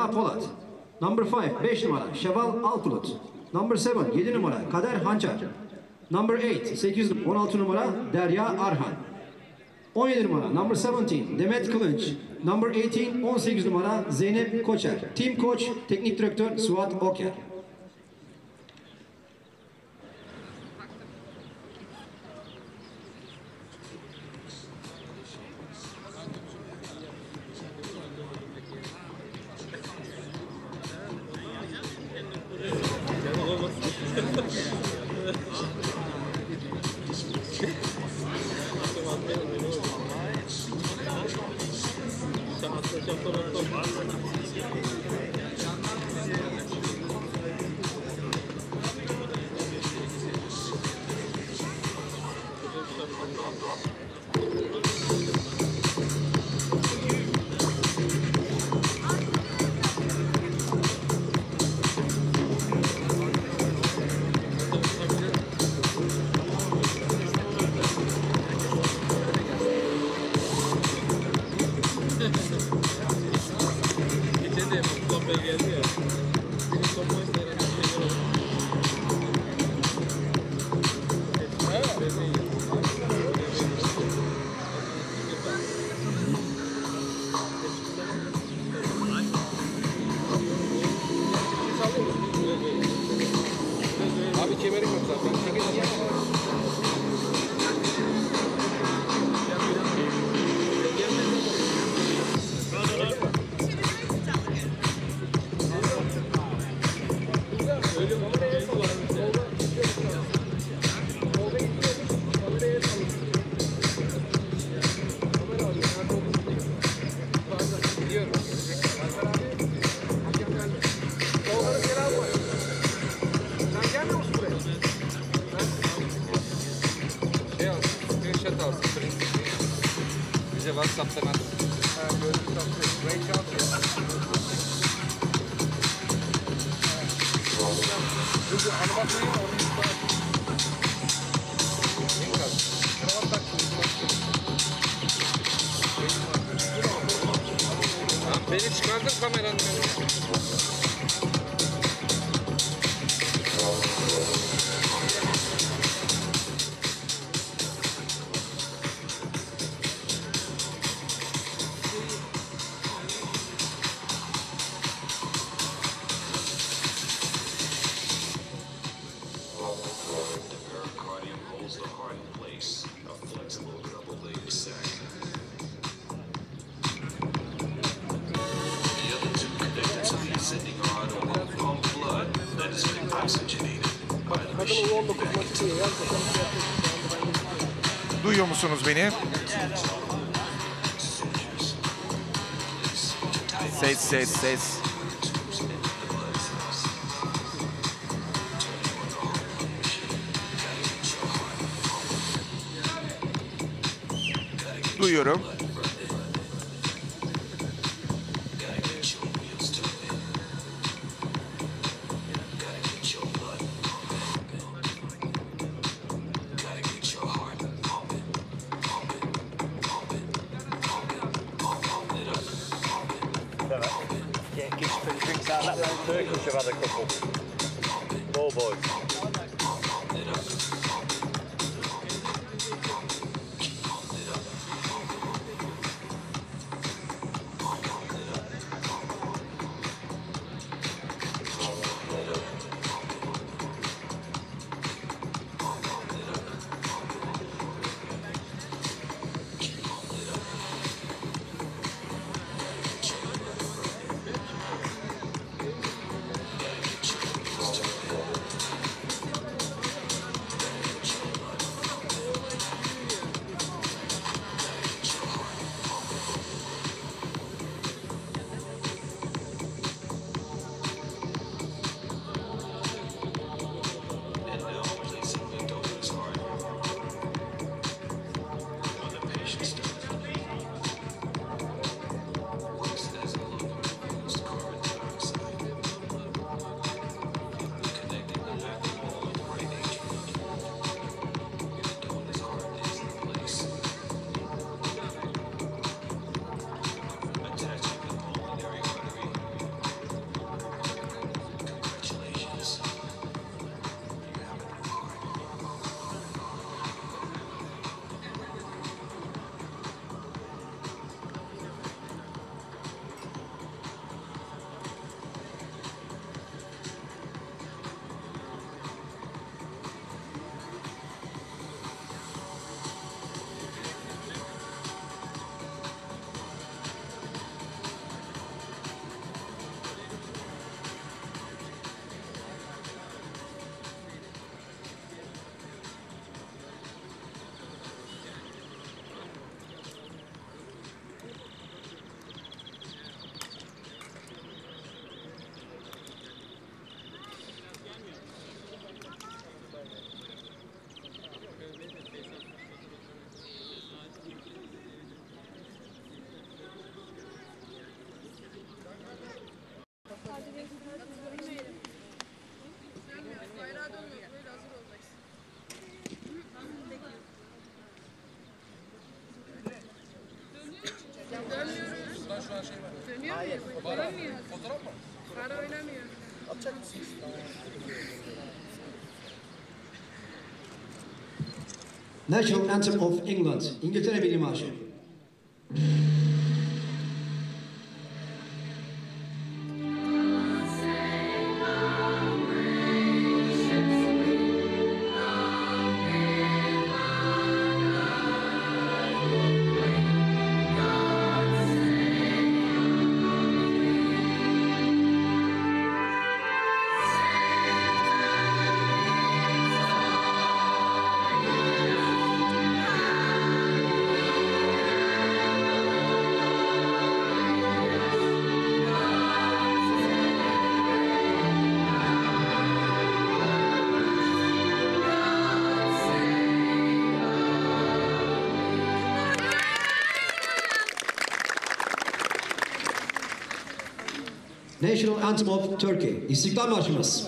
Sema Polat. Number 5, 5 numara Şeval Alkulut. Number 7, 7 numara Kader Hançer. Number 8, 8, 16 numara Derya Arhan. 17 numara Number 17, Demet Kılınç. Number 18, 18 numara Zeynep Koçer. Team Coach, Teknik Direktör Suat Oker. Abi kemerim yok zaten. Bize WhatsApp'tan at. Beni çıkardın kameranın önüne. Duyuyor musunuz beni? Ses, ses, ses. Duyuyorum. Turkish have had a couple. Ball boys. Dönüyor mu? Oynamıyor. Para oynamıyor. National Anthem of England. İngiltere Milli Marşı. National Anthem of Turkey. İstiklal Marşımız.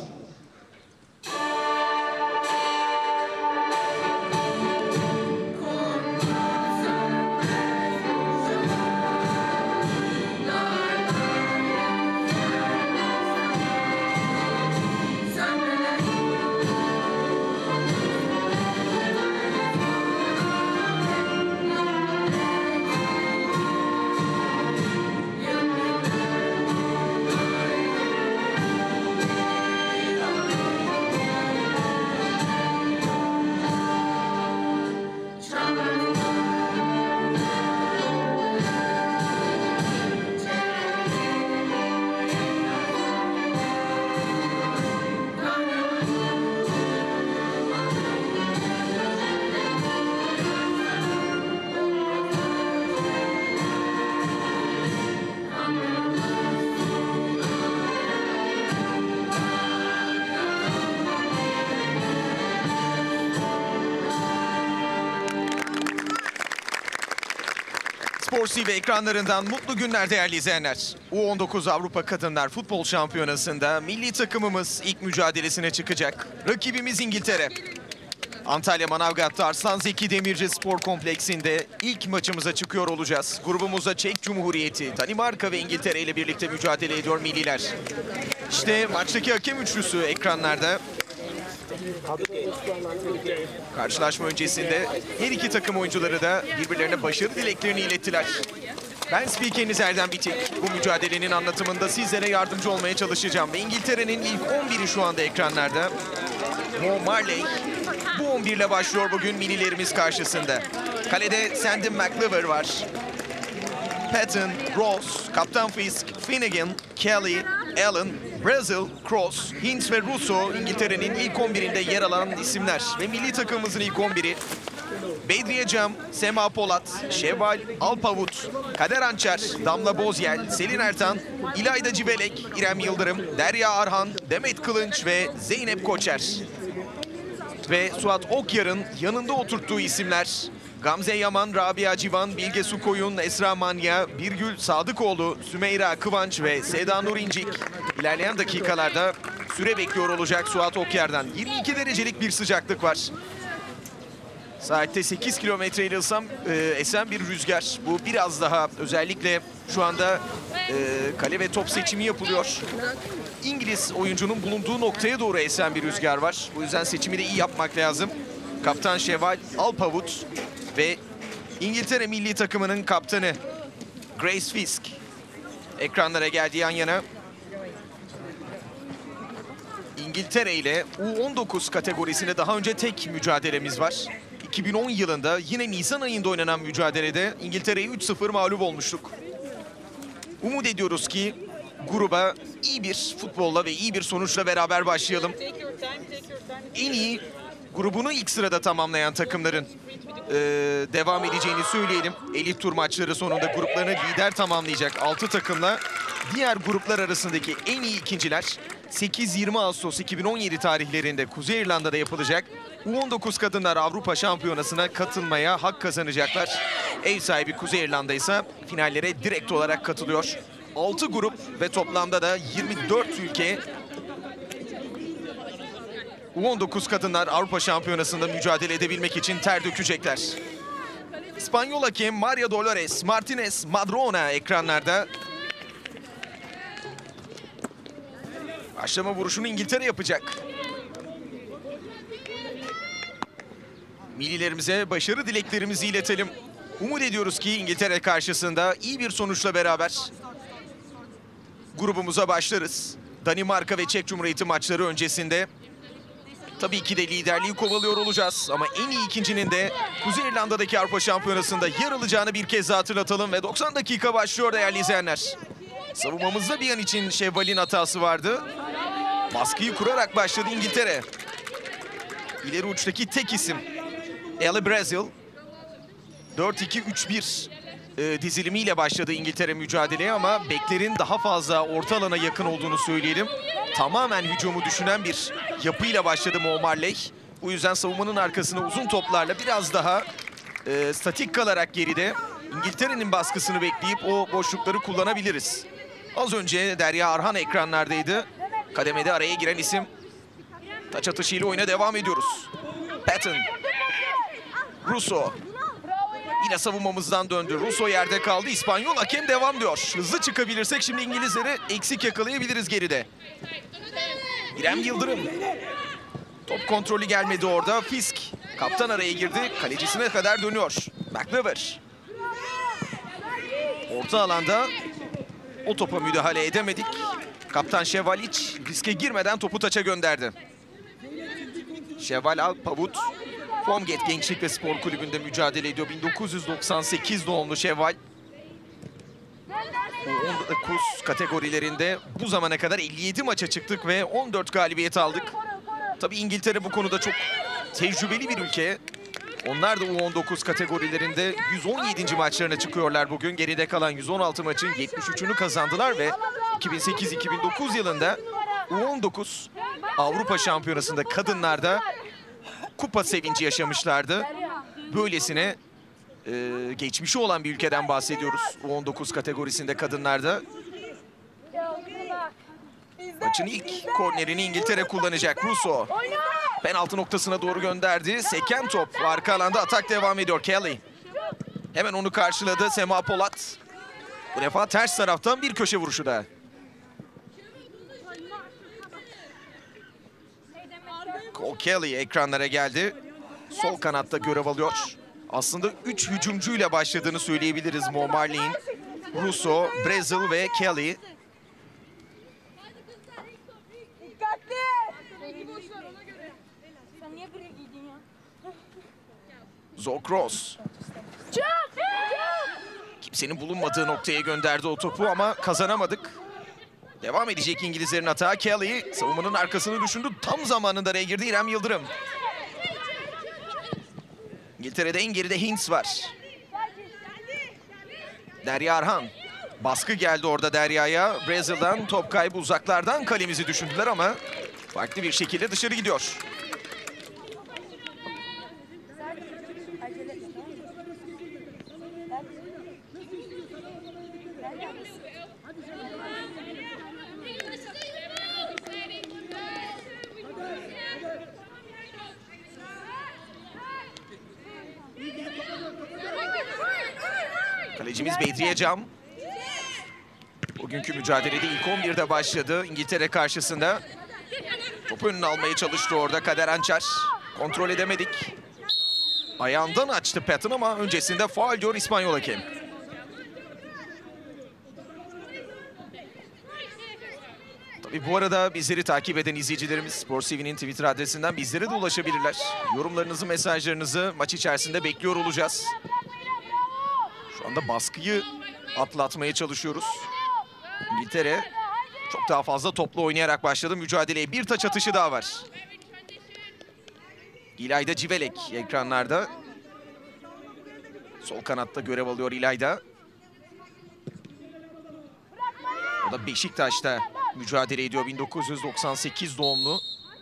Spor TV ekranlarından mutlu günler değerli izleyenler. U19 Avrupa Kadınlar Futbol Şampiyonası'nda milli takımımız ilk mücadelesine çıkacak. Rakibimiz İngiltere. Antalya Manavgat'ta Arslan Zeki Demirci Spor Kompleksi'nde ilk maçımıza çıkıyor olacağız. Grubumuzda Çek Cumhuriyeti, Danimarka ve İngiltere ile birlikte mücadele ediyor milliler. İşte maçtaki hakem üçlüsü ekranlarda. Karşılaşma öncesinde her iki takım oyuncuları da birbirlerine başarı dileklerini ilettiler. Ben spikeriniz Erdem Bitik. Bu mücadelenin anlatımında sizlere yardımcı olmaya çalışacağım. Ve İngiltere'nin ilk 11'i şu anda ekranlarda. Mo Marley. Bu 11 ile başlıyor bugün millilerimiz karşısında. Kalede Sandy McLiver var. Patton, Ross, Kaptan Fisk, Finnegan, Kelly, Allen, Brazil, Cross, Hintz ve Russo İngiltere'nin ilk 11'inde yer alan isimler. Ve milli takımımızın ilk 11'i Bedriye Cam, Sema Polat, Şevval Alpavut, Kader Ançer, Damla Bozyel, Selin Ertan, İlayda Cibelek, İrem Yıldırım, Derya Arhan, Demet Kılınç ve Zeynep Koçer. Ve Suat Okyar'ın yanında oturttuğu isimler Gamze Yaman, Rabia Civan, Bilge Sukoyun, Esra Manya, Birgül Sadıkoğlu, Sümeyra Kıvanç ve Seda Nur İncik. İlerleyen dakikalarda süre bekliyor olacak Suat Okyar'dan. 22 derecelik bir sıcaklık var. Saatte 8 kilometre ile esen bir rüzgar. Bu biraz daha özellikle şu anda kale ve top seçimi yapılıyor. İngiliz oyuncunun bulunduğu noktaya doğru esen bir rüzgar var. Bu yüzden seçimi de iyi yapmak lazım. Kaptan Şevval Alpavut ve İngiltere milli takımının kaptanı Grace Fisk ekranlara geldi yan yana. İngiltere ile U19 kategorisinde daha önce tek mücadelemiz var. 2010 yılında yine Nisan ayında oynanan mücadelede İngiltere'yi 3-0 mağlup olmuştuk. Umut ediyoruz ki gruba iyi bir futbolla ve iyi bir sonuçla beraber başlayalım. En iyi grubunu ilk sırada tamamlayan takımların devam edeceğini söyleyelim. Elit tur maçları sonunda gruplarını lider tamamlayacak 6 takımla diğer gruplar arasındaki en iyi ikinciler 8-20 Ağustos 2017 tarihlerinde Kuzey İrlanda'da yapılacak U19 Kadınlar Avrupa Şampiyonası'na katılmaya hak kazanacaklar. Ev sahibi Kuzey İrlanda ise finallere direkt olarak katılıyor. 6 grup ve toplamda da 24 ülke U19 Kadınlar Avrupa Şampiyonası'nda mücadele edebilmek için ter dökecekler. İspanyol hakem Maria Dolores Martinez Madrona ekranlarda. Başlama vuruşunu İngiltere yapacak. Millilerimize başarı dileklerimizi iletelim. Umut ediyoruz ki İngiltere karşısında iyi bir sonuçla beraber grubumuza başlarız. Danimarka ve Çek Cumhuriyeti maçları öncesinde tabii ki de liderliği kovalıyor olacağız. Ama en iyi ikincinin de Kuzey İrlanda'daki Avrupa Şampiyonası'nda yer alacağını bir kez daha hatırlatalım. Ve 90 dakika başlıyor değerli izleyenler. Savunmamızda bir an için Şevval'in hatası vardı. Baskıyı kurarak başladı İngiltere. İleri uçtaki tek isim Ellie Brazil. 4-2-3-1 dizilimiyle başladı İngiltere mücadeleye ama beklerin daha fazla orta alana yakın olduğunu söyleyelim. Tamamen hücumu düşünen bir yapıyla başladı Mo Marley. Bu yüzden savunmanın arkasına uzun toplarla biraz daha statik kalarak geride İngiltere'nin baskısını bekleyip o boşlukları kullanabiliriz. Az önce Derya Arhan ekranlardaydı. Kademede araya giren isim. Taç atışıyla oyuna devam ediyoruz. Patton. Russo. Yine savunmamızdan döndü. Russo yerde kaldı. İspanyol hakem devam diyor. Hızlı çıkabilirsek şimdi İngilizleri eksik yakalayabiliriz geride. İrem Yıldırım. Top kontrolü gelmedi orada. Fisk. Kaptan araya girdi. Kalecisine kadar dönüyor. McNever. Orta alanda o topa müdahale edemedik. Kaptan Şevaliç riske girmeden topu taça gönderdi. Şevval Alpavut. Formget Gençlik ve Spor Kulübü'nde mücadele ediyor. 1998 doğumlu Şevval. 19 kategorilerinde bu zamana kadar 57 maça çıktık ve 14 galibiyet aldık. Tabii İngiltere bu konuda çok tecrübeli bir ülke. Onlar da U19 kategorilerinde 117. maçlarına çıkıyorlar bugün. Geride kalan 116 maçın 73'ünü kazandılar ve 2008-2009 yılında U19 Avrupa Şampiyonası'nda kadınlarda kupa sevinci yaşamışlardı. Böylesine geçmişi olan bir ülkeden bahsediyoruz. U19 kategorisinde kadınlarda. Maçın ilk kornerini İngiltere kullanacak. Russo penaltı noktasına doğru gönderdi. Seken top. Arka alanda atak devam ediyor. Kelly. Hemen onu karşıladı Sema Polat. Bu defa ters taraftan bir köşe vuruşu da. Cole Kelly ekranlara geldi. Sol kanatta görev alıyor. Aslında 3 hücumcuyla başladığını söyleyebiliriz Mo Marley'in. Russo, Brazil ve Kelly. Zokros. Kimsenin bulunmadığı noktaya gönderdi o topu ama kazanamadık. Devam edecek İngilizlerin hata. Kelly savunmanın arkasını düşündü. Tam zamanında araya girdi İrem Yıldırım. İngiltere'de en geride Hintz var. Derya Arhan. Baskı geldi orada Derya'ya. Brazil'dan top kaybı uzaklardan kalemizi düşündüler ama farklı bir şekilde dışarı gidiyor. Kalecimiz Bedriye Cam. Bugünkü mücadelede ilk 11'de başladı İngiltere karşısında. Topu önüne almaya çalıştı orada Kader Ançer. Kontrol edemedik. Ayağından açtı Patton ama öncesinde faul diyor İspanyol hakem. Tabii bu arada bizleri takip eden izleyicilerimiz Spor TV'nin Twitter adresinden bizlere de ulaşabilirler. Yorumlarınızı, mesajlarınızı maç içerisinde bekliyor olacağız. Şu anda baskıyı atlatmaya çalışıyoruz. İngiltere çok daha fazla topla oynayarak başladı mücadeleye. Bir taç atışı daha var. İlayda Civelek ekranlarda. Sol kanatta görev alıyor İlayda. O da Beşiktaş'ta mücadele ediyor. 1998 doğumlu.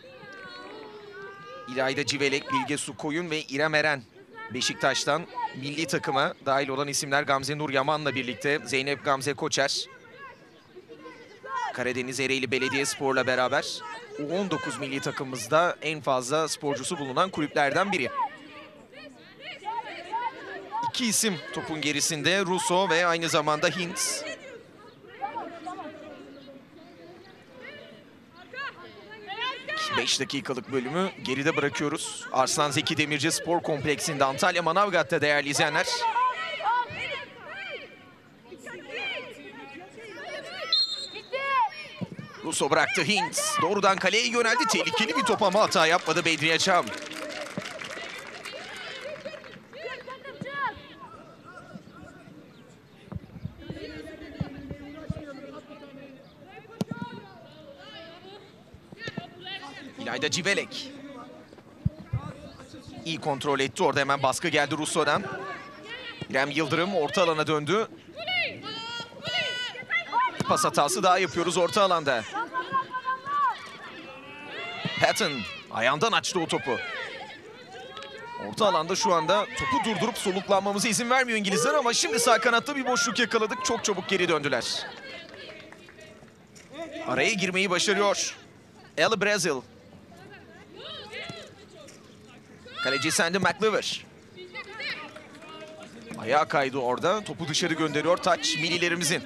İlayda Civelek, Bilge Sukoyun ve İrem Eren. Beşiktaş'tan milli takıma dahil olan isimler Gamze Nur Yaman'la birlikte. Zeynep Gamze Koçer. Karadeniz Ereğli Belediyespor'la beraber U19 milli takımımızda en fazla sporcusu bulunan kulüplerden biri. İki isim topun gerisinde, Russo ve aynı zamanda Hintz. 5 dakikalık bölümü geride bırakıyoruz. Arslan Zeki Demirci Spor Kompleksinde Antalya Manavgat'ta değerli izleyenler. Russo bıraktı, Hintz doğrudan kaleye yöneldi. Tehlikeli bir top ama hata yapmadı Bedriye Çam. İlayda Civelek. İyi kontrol etti. Orada hemen baskı geldi Russo'dan. İrem Yıldırım orta alana döndü. Bir pas hatası daha yapıyoruz orta alanda. Patton ayağından açtı o topu. Orta alanda şu anda topu durdurup soluklanmamıza izin vermiyor İngilizler ama şimdi sağ kanatta bir boşluk yakaladık. Çok çabuk geri döndüler. Araya girmeyi başarıyor Ellie Brazil. Kaleci Sandy McLiver. Ayağa kaydı orada. Topu dışarı gönderiyor taç millilerimizin.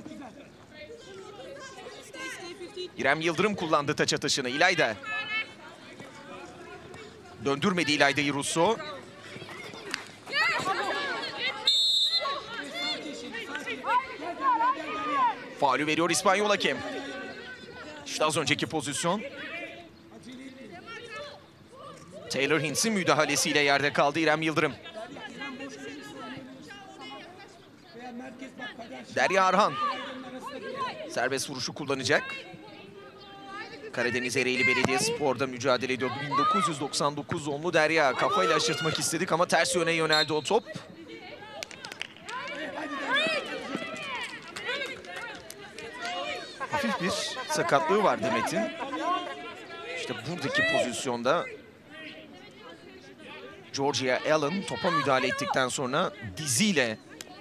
İrem Yıldırım kullandı taç atışını. İlayda. Döndürmedi İlayda'yı Russo. Faulü veriyor İspanyol hakem. İşte az önceki pozisyon. Taylor Hintz'in müdahalesiyle yerde kaldı İrem Yıldırım. Derya Arhan. Serbest vuruşu kullanacak. Karadeniz Ereğli Belediyespor'da mücadele ediyor. 1999 doğumlu Derya. Kafayla aşırtmak istedik ama ters yöne yöneldi o top. Hafif bir sakatlığı var Demet'in. İşte buradaki pozisyonda Georgia Allen topa müdahale ettikten sonra diziyle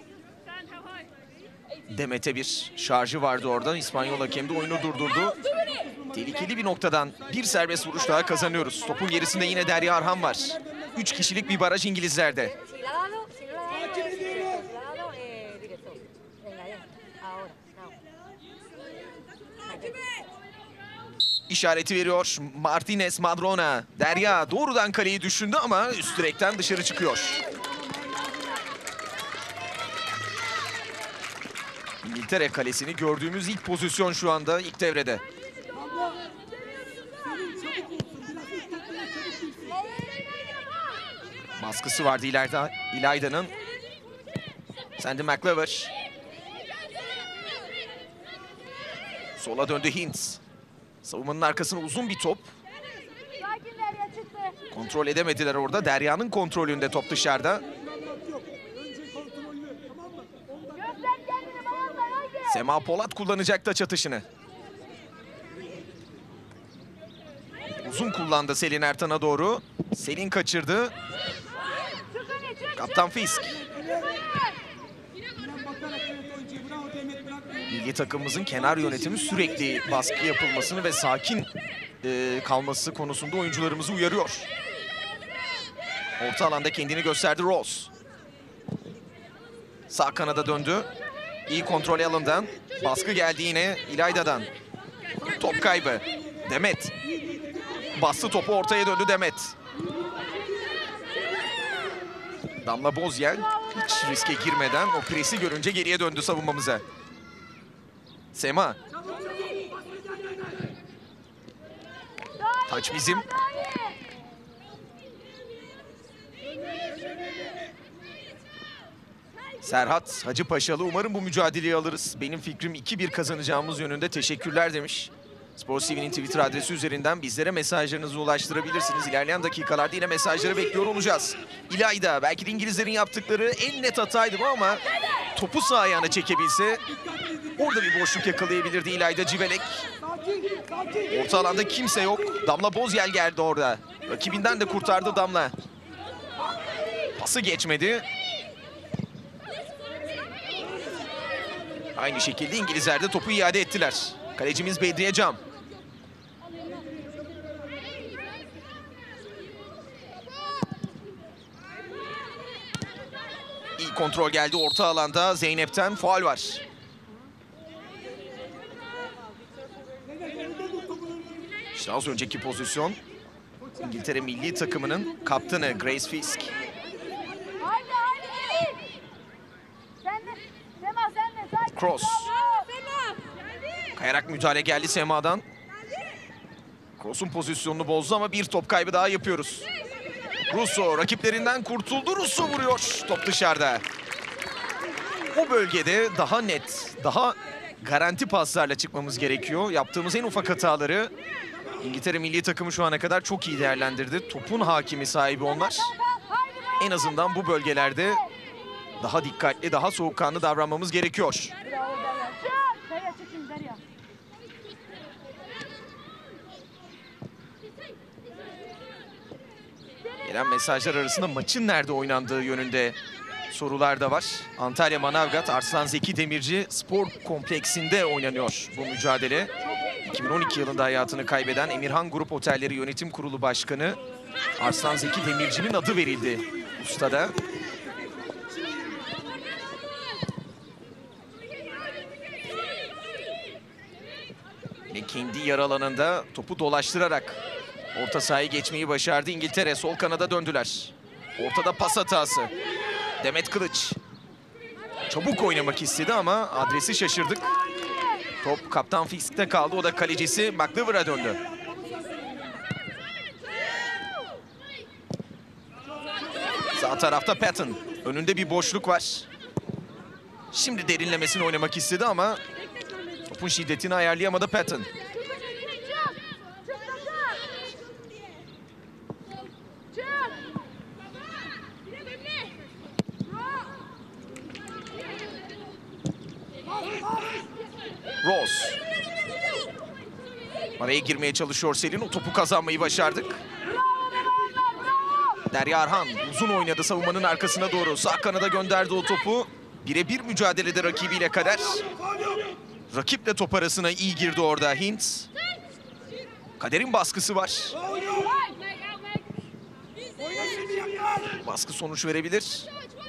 Demet'e bir şarjı vardı orada. İspanyol hakem de oyunu durdurdu. Tehlikeli bir noktadan bir serbest vuruş daha kazanıyoruz. Topun gerisinde yine Derya Arhan var. 3 kişilik bir baraj İngilizlerde. İşareti veriyor Martinez Madrona. Derya doğrudan kaleyi düşündü ama üst direkten dışarı çıkıyor. İngiltere kalesini gördüğümüz ilk pozisyon şu anda ilk devrede. Baskısı vardı İlayda'nın. Sandy McLiver. Sola döndü Hintz. Savunmanın arkasına uzun bir top. Kontrol edemediler orada. Derya'nın kontrolünde top dışarıda. Sema Polat kullanacak taç atışını. Uzun kullandı Selin Ertan'a doğru. Selin kaçırdı. Kaptan Fisk. Milli takımımızın kenar yönetimi sürekli baskı yapılmasını ve sakin kalması konusunda oyuncularımızı uyarıyor. Orta alanda kendini gösterdi Rose. Sağ kanada döndü. İyi kontrol Allen'dan. Baskı geldi yine İlayda'dan. Top kaybı. Demet. Bastı topu, ortaya döndü Demet. Damla Bozyel hiç riske girmeden o presi görünce geriye döndü savunmamıza. Sema. Taç bizim. Serhat Hacıpaşalı, umarım bu mücadeleyi alırız. Benim fikrim 2-1 kazanacağımız yönünde, teşekkürler demiş. Spor TV'nin Twitter adresi üzerinden bizlere mesajlarınızı ulaştırabilirsiniz. İlerleyen dakikalarda yine mesajları bekliyor olacağız. İlayda, belki de İngilizlerin yaptıkları en net hataydı bu ama topu sağ ayağına çekebilse orada bir boşluk yakalayabilirdi İlayda Civelek. Orta alanda kimse yok. Damla Bozyel geldi orada. Rakibinden de kurtardı Damla. Pası geçmedi. Aynı şekilde İngilizler de topu iade ettiler. Kalecimiz Bedriye Cam. İyi kontrol geldi orta alanda. Zeynep'ten faul var. İşte az önceki pozisyon. İngiltere milli takımının kaptanı Grace Fisk. Haydi gelin. Sen de. Sema sen de. Sakin. Cross. Sema. Kayarak müdahale geldi Sema'dan. Cross'un pozisyonunu bozdu ama bir top kaybı daha yapıyoruz. Russo rakiplerinden kurtuldu. Russo vuruyor. Top dışarıda. O bölgede daha net, daha garanti paslarla çıkmamız gerekiyor. Yaptığımız en ufak hataları İngiltere milli takımı şu ana kadar çok iyi değerlendirdi. Topun hakimi sahibi onlar. En azından bu bölgelerde daha dikkatli, daha soğukkanlı davranmamız gerekiyor. Derya çıkın Derya. Gelen mesajlar arasında maçın nerede oynandığı yönünde sorular da var. Antalya Manavgat Arslan Zeki Demirci Spor Kompleksinde oynanıyor bu mücadele. 2012 yılında hayatını kaybeden Emirhan Grup Otelleri Yönetim Kurulu Başkanı Arslan Zeki Demirci'nin adı verildi ustada. Ve kendi yer alanında topu dolaştırarak orta sahayı geçmeyi başardı İngiltere. Sol kanada döndüler. Ortada pas hatası. Demet Kılıç. Çabuk oynamak istedi ama adresi şaşırdık. Top Kaptan Fisk'te kaldı. O da kalecisi McLiver'a döndü. Sağ tarafta Patton. Önünde bir boşluk var. Şimdi derinlemesine oynamak istedi ama topun şiddetini ayarlayamadı Patton. Rose. Araya girmeye çalışıyor Selin. O topu kazanmayı başardık. Derya Arhan uzun oynadı savunmanın arkasına doğru. Sağ kanada gönderdi o topu. Birebir mücadelede rakibiyle Kader. Rakiple top arasına iyi girdi orada Hintz. Kader'in baskısı var. Baskı sonuç verebilir.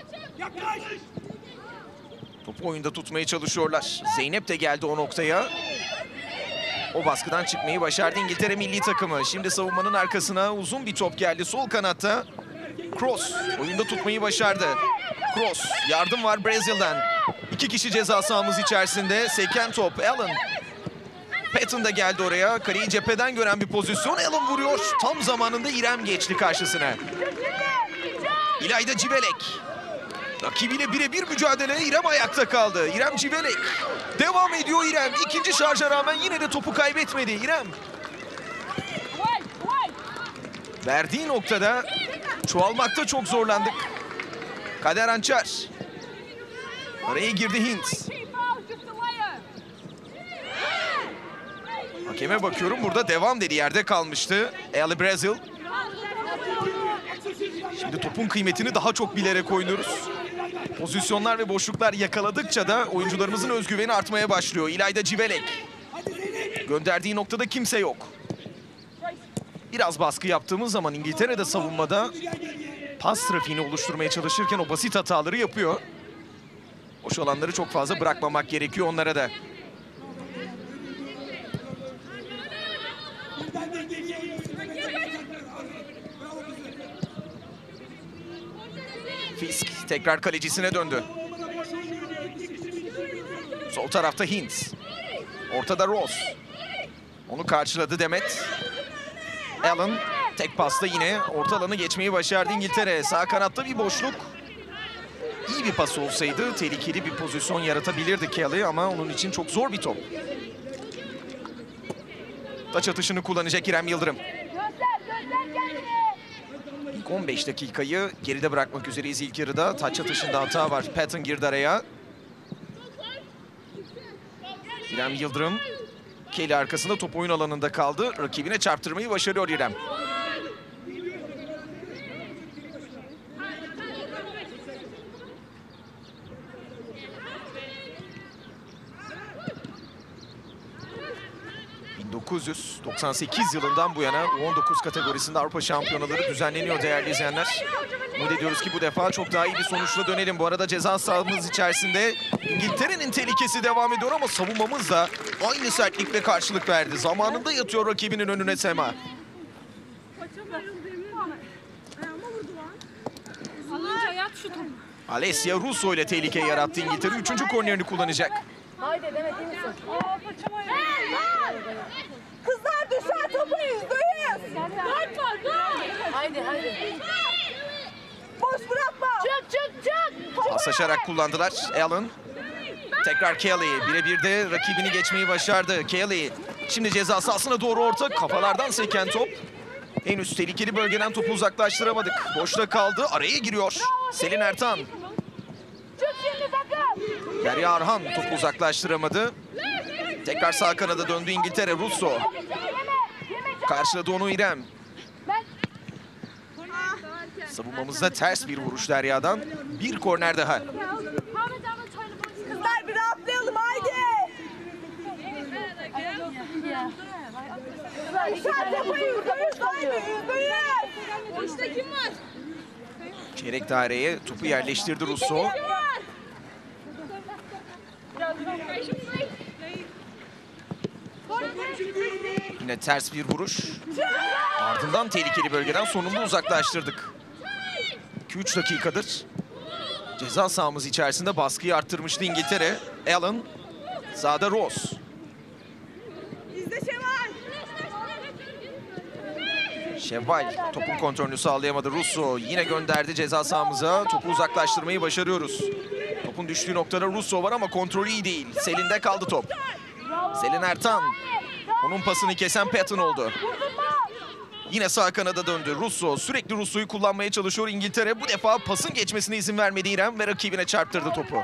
Topu oyunda tutmaya çalışıyorlar. Zeynep de geldi o noktaya. O baskıdan çıkmayı başardı İngiltere milli takımı. Şimdi savunmanın arkasına uzun bir top geldi. Sol kanatta Cross oyunda tutmayı başardı. Cross, yardım var Brezilya'dan. 2 kişi ceza sahamız içerisinde. Seken top Allen. Patton da geldi oraya. Kaleyi cepheden gören bir pozisyon. Allen vuruyor. Tam zamanında İrem geçti karşısına. İlayda Civelek. Rakibiyle birebir mücadele. İrem ayakta kaldı. İrem Civelek. Devam ediyor İrem. İkinci şarja rağmen yine de topu kaybetmedi İrem. Verdiği noktada çoğalmakta çok zorlandık. Kader Hançer. Araya girdi Hintz. Hakeme bakıyorum, burada devam dedi, yerde kalmıştı. Ali Brazil. Şimdi topun kıymetini daha çok bilerek oynuyoruz. Pozisyonlar ve boşluklar yakaladıkça da oyuncularımızın özgüveni artmaya başlıyor. İlayda Civelek. Gönderdiği noktada kimse yok. Biraz baskı yaptığımız zaman İngiltere'de savunmada pas trafiğini oluşturmaya çalışırken o basit hataları yapıyor. Boş alanları çok fazla bırakmamak gerekiyor onlara da. Fisk tekrar kalecisine döndü. Sol tarafta Hintz. Ortada Rose. Onu karşıladı Demet. Allen tek pasta yine orta alanı geçmeyi başardı İngiltere. Sağ kanatta bir boşluk. İyi bir pas olsaydı tehlikeli bir pozisyon yaratabilirdi Kelly ama onun için çok zor bir top. Taç atışını kullanacak İrem Yıldırım. İlk 15 dakikayı geride bırakmak üzereyiz ilk yarıda. Taç atışında hata var. Patton girdi araya. İrem Yıldırım. Kelly arkasında, top oyun alanında kaldı. Rakibine çarptırmayı başarıyor İrem. 1998 yılından bu yana U19 kategorisinde Avrupa Şampiyonaları düzenleniyor değerli izleyenler. Umut ediyoruz ki bu defa çok daha iyi bir sonuçla dönelim. Bu arada ceza sahamız içerisinde İngiltere'nin tehlikesi devam ediyor ama savunmamız da aynı sertlikle karşılık verdi. Zamanında yatıyor rakibinin önüne Sema. Alınca yat şu topu. Alessia Russo ile tehlike yarattı İngiltere. 3. kornerini kullanacak. Haydi Demet iyi misin? Kızlar düşer topu %100. Dört var dur. Haydi haydi. Boş bırakma. Çık. Paslaşarak kullandılar. Allen. Tekrar Kelly. Birebir de rakibini geçmeyi başardı. Kelly. Şimdi ceza sahasına doğru orta. Kafalardan seken top. Henüz tehlikeli bölgeden topu uzaklaştıramadık. Boşta kaldı. Araya giriyor. Selin Ertan. Çık şimdi takım. Derya Arhan topu uzaklaştıramadı. Tekrar sağ kanada döndü İngiltere. Russo. Karşıladı onu İrem. Savunmamızda ters bir vuruş Derya'dan. Bir korner daha. Kızlar bir rahatlayalım haydi. Düşer topu %100 haydi %100. İşte kim var? Çeyrek daireye topu yerleştirdi Russo. Yine ters bir vuruş. Ardından tehlikeli bölgeden sonunda uzaklaştırdık. 2-3 dakikadır ceza sahamız içerisinde baskıyı arttırmıştı İngiltere. Allen, sağda Rose. Bizde Şevval. Şevval topun kontrolünü sağlayamadı. Russo yine gönderdi ceza sahamıza. Topu uzaklaştırmayı başarıyoruz. Topun düştüğü noktada Russo var ama kontrolü iyi değil. Selin'de kaldı top. Selin Ertan. Onun pasını kesen Patton oldu. Yine sağ kanada döndü. Russo sürekli Russo'yu kullanmaya çalışıyor İngiltere. Bu defa pasın geçmesine izin vermedi İrem ve rakibine çarptırdı topu.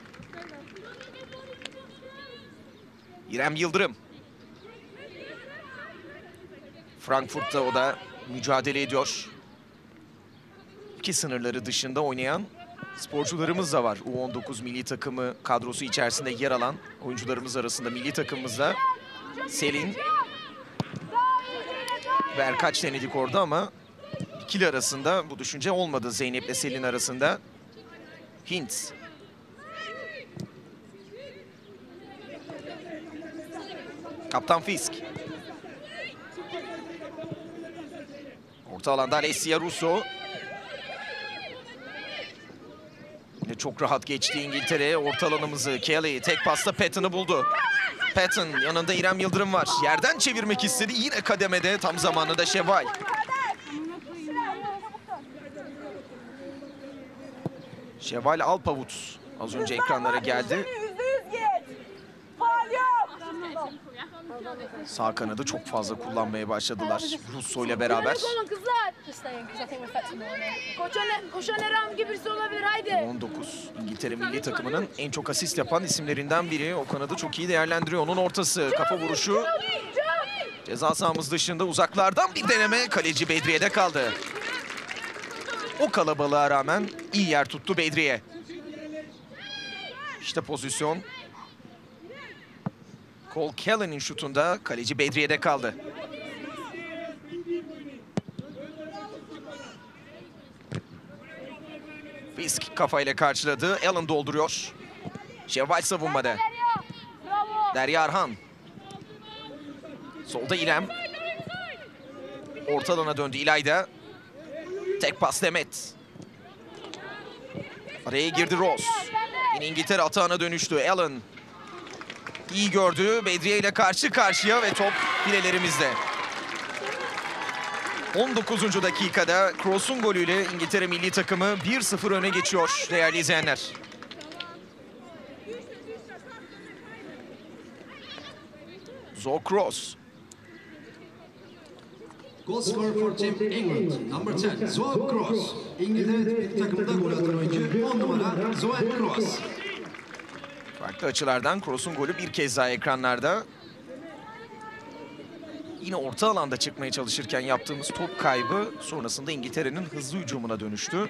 İrem Yıldırım. Frankfurt'ta o da mücadele ediyor. Ülke sınırları dışında oynayan sporcularımız da var. U19 milli takımı kadrosu içerisinde yer alan oyuncularımız arasında milli takımımızda Selin ve Erkaç denedik orada ama ikili arasında bu düşünce olmadı Zeynep'le Selin arasında. Hintz. Kaptan Fisk. Orta alanda Alessia Russo. Yine çok rahat geçti İngiltere. Orta alanımızı Kelly tek pasta Patton'ı buldu. Patton yanında İrem Yıldırım var. Yerden çevirmek istedi. Yine kademede tam zamanında Şevval. Şevval Alpavut az önce ekranlara geldi. %100 git. Faul yok. Sağ kanadı çok fazla kullanmaya başladılar Russo ile beraber. Olun kızlar. Koşan Eram gibi birisi olabilir haydi. 19 İngiltere milli takımının en çok asist yapan isimlerinden biri. O kanadı çok iyi değerlendiriyor. Onun ortası, kafa vuruşu. Ceza sahamız dışında uzaklardan bir deneme. Kaleci Bedriye'de kaldı. O kalabalığa rağmen iyi yer tuttu Bedriye. İşte pozisyon. Cole Kelly'nin şutunda kaleci Bedriye'de kaldı. Fisk kafayla karşıladı. Allen dolduruyor. Şevval savunmada. Derya Arhan. Solda İrem. Orta alana döndü İlayda. Tek pas Demet. Araya girdi Rose. Yine İngiltere atağına dönüştü. Allen. İyi gördü. Bedriye ile karşı karşıya ve top filelerimizde. 19. dakikada Kroos'un golüyle İngiltere milli takımı 1-0 öne geçiyor değerli izleyenler. Zoe Kroos. Goal scorer for Team England, number 10, Zoe Kroos. İngiltere milli takımında gol atan oyuncu 10 numara Zoe Kroos. Farklı açılardan Kroos'un golü bir kez daha ekranlarda. Yine orta alanda çıkmaya çalışırken yaptığımız top kaybı sonrasında İngiltere'nin hızlı hücumuna dönüştü.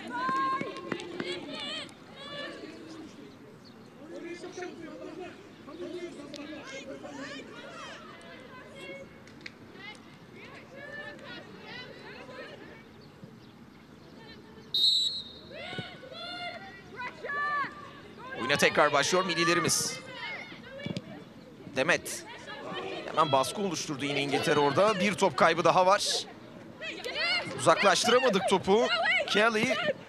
Oyuna tekrar başlıyor millilerimiz. Demet. Hemen baskı oluşturdu yine İngiltere orada. Bir top kaybı daha var. Uzaklaştıramadık topu. Kelly.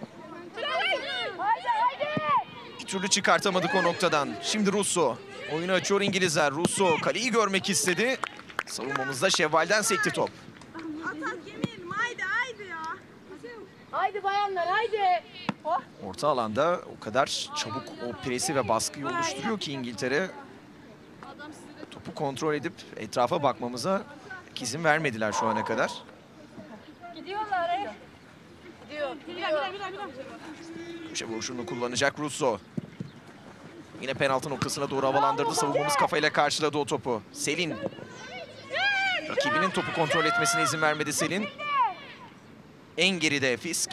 Bir türlü çıkartamadık o noktadan. Şimdi Russo. Oyunu açıyor İngilizler. Russo kaleyi görmek istedi. Savunmamızda Şevval'den sekti top. Atak yemeyelim. Haydi haydi ya. Haydi bayanlar haydi. Oh. Orta alanda o kadar çabuk o presi ve baskıyı oluşturuyor ki İngiltere. Topu kontrol edip etrafa bakmamıza izin vermediler şu ana kadar. Gidiyorlar. Gidiyor. Köşe vuruşunu kullanacak Russo. Yine penaltı noktasına doğru havalandırdı. Savunmamız kafayla karşıladı o topu. Selin. Rakibinin topu kontrol etmesine izin vermedi Selin. En geride Fisk.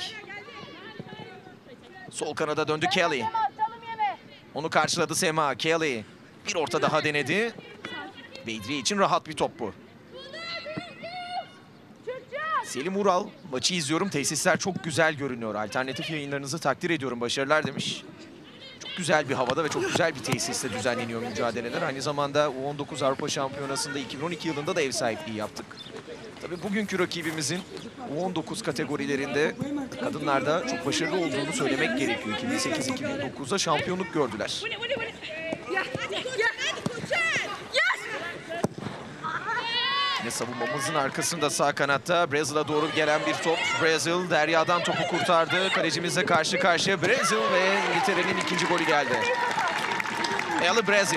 Sol kanada döndü Kelly. Onu karşıladı Sema. Kelly. Bir orta daha denedi. Bedriye için rahat bir top bu. Selim Ural, maçı izliyorum. Tesisler çok güzel görünüyor. Alternatif yayınlarınızı takdir ediyorum. Başarılar demiş. Çok güzel bir havada ve çok güzel bir tesiste düzenleniyor mücadeleler. Aynı zamanda U19 Avrupa Şampiyonası'nda 2012 yılında da ev sahipliği yaptık. Tabii bugünkü rakibimizin U19 kategorilerinde kadınlarda çok başarılı olduğunu söylemek gerekiyor. 2008-2009'da şampiyonluk gördüler. Yine savunmamızın arkasında sağ kanatta Brazil'a doğru gelen bir top. Brazil Derya'dan topu kurtardı. Kalecimizle karşı karşıya Brazil ve İngiltere'nin ikinci golü geldi. Ellie Brazil.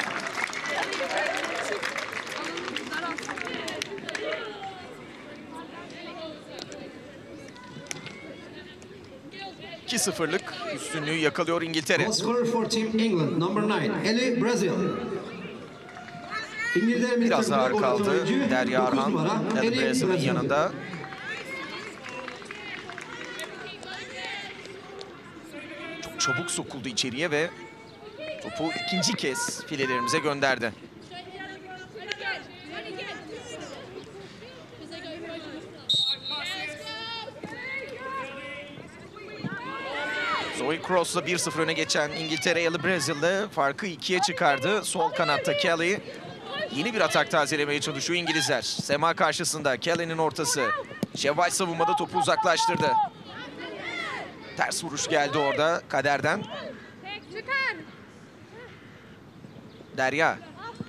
...2-0'lık üstünlüğü yakalıyor İngiltere. Goal scorer for Team England, number 9, Ellie Brazil. Biraz ağır kaldı Derya Arhan, Ellie Brazil'in yanında. Çok çabuk sokuldu içeriye ve topu ikinci kez filelerimize gönderdi. Zoe Cross'la 1-0 öne geçen İngiltere, Ellie Brazil'de farkı 2'ye çıkardı. Sol kanatta Kelly. Yeni bir atak tazelemeye çalışıyor İngilizler. Sema karşısında Kelly'nin ortası. Şevval savunmada topu uzaklaştırdı. Ters vuruş geldi orada Kader'den. Derya.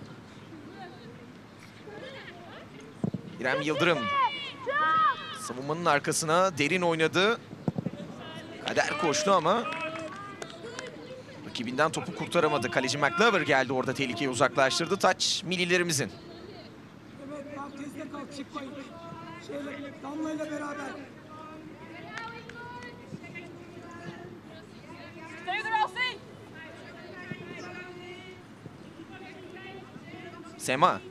İrem Yıldırım. Savunmanın arkasına derin oynadı. Kader koştu ama rakibinden topu kurtaramadı. Kaleci McLover geldi orada, tehlikeyi uzaklaştırdı. Taç millilerimizin. Evet, merkezde kal, çıkmayın. Damla ile beraber. Sema.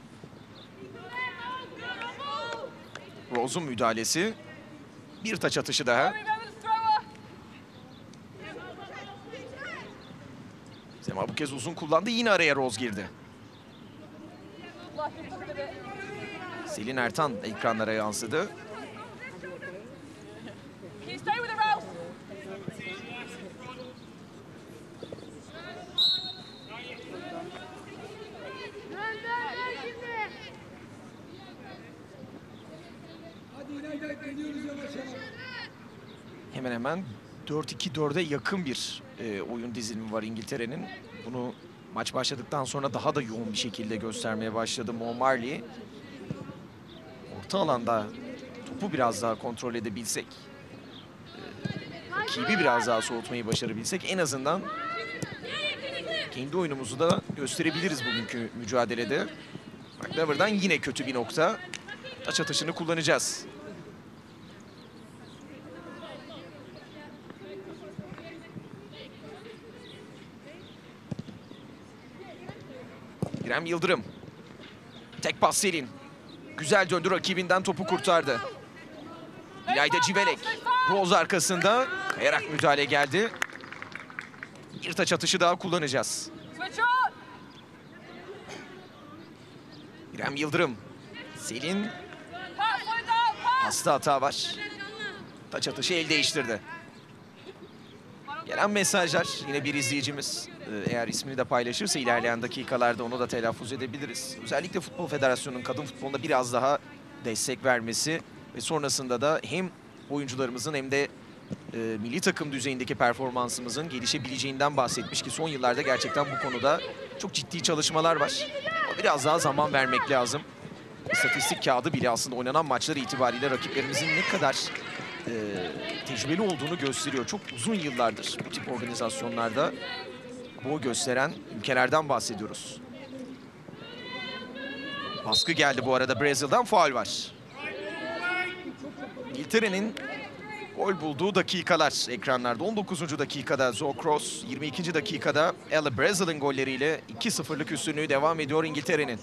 Rose'un müdahalesi. Bir taç atışı daha. Sema bu kez uzun kullandı. Yine araya Rose girdi. Selin Ertan ekranlara yansıdı. Hadi İlayda, geliyoruz yavaş yavaş. Hemen hemen 4-2-4'e yakın bir oyun dizilimi var İngiltere'nin. Bunu maç başladıktan sonra daha da yoğun bir şekilde göstermeye başladı Mo Marley. Orta alanda topu biraz daha kontrol edebilsek, rakibi biraz daha soğutmayı başarabilsek en azından kendi oyunumuzu da gösterebiliriz bugünkü mücadelede. McLover'dan yine kötü bir nokta. Taç atışını kullanacağız. İrem Yıldırım. Tek pas Selin. Güzel döndü, rakibinden topu kurtardı. İlayda Civelek. Rose arkasında. Kayarak müdahale geldi. Bir taç atışı daha kullanacağız. İrem Yıldırım. Selin. Pasta hata var. Taç atışı el değiştirdi. Gelen Gelen mesajlar, yine bir izleyicimiz eğer ismini de paylaşırsa ilerleyen dakikalarda onu da telaffuz edebiliriz. Özellikle Futbol Federasyonu'nun kadın futboluna biraz daha destek vermesi ve sonrasında da hem oyuncularımızın hem de milli takım düzeyindeki performansımızın gelişebileceğinden bahsetmiş ki son yıllarda gerçekten bu konuda çok ciddi çalışmalar var. Ama biraz daha zaman vermek lazım. İstatistik kağıdı bile aslında oynanan maçlar itibariyle rakiplerimizin ne kadar tecrübeli olduğunu gösteriyor. Çok uzun yıllardır bu tip organizasyonlarda boy gösteren ülkelerden bahsediyoruz. Baskı geldi bu arada, Brezilya'dan faul var. İngiltere'nin gol bulduğu dakikalar ekranlarda. 19. dakikada Zoe Cross, 22. dakikada Ella Brazil'in golleriyle 2-0'lık üstünlüğü devam ediyor İngiltere'nin.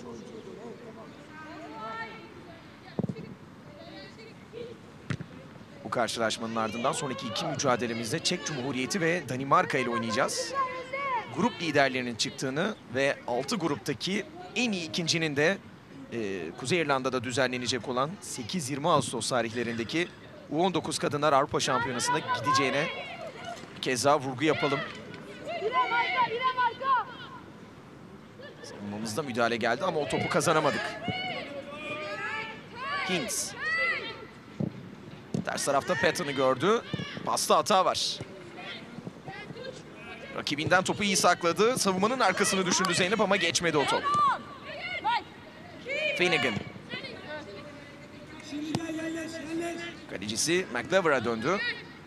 Bu karşılaşmanın ardından sonraki iki mücadelemizde Çek Cumhuriyeti ve Danimarka ile oynayacağız. Grup liderlerinin çıktığını ve 6 gruptaki en iyi ikincinin de Kuzey İrlanda'da düzenlenecek olan 8-20 Ağustos tarihlerindeki U19 Kadınlar Avrupa Şampiyonası'na gideceğine bir kez daha vurgu yapalım. Savunmamızda müdahale geldi ama o topu kazanamadık. Hintz. Ters tarafta Patton'ı gördü. Pasta hata var. Rakibinden topu iyi sakladı. Savunmanın arkasını düşündü Zeynep ama geçmedi o top. Finnegan. Kalecisi McLever'a döndü.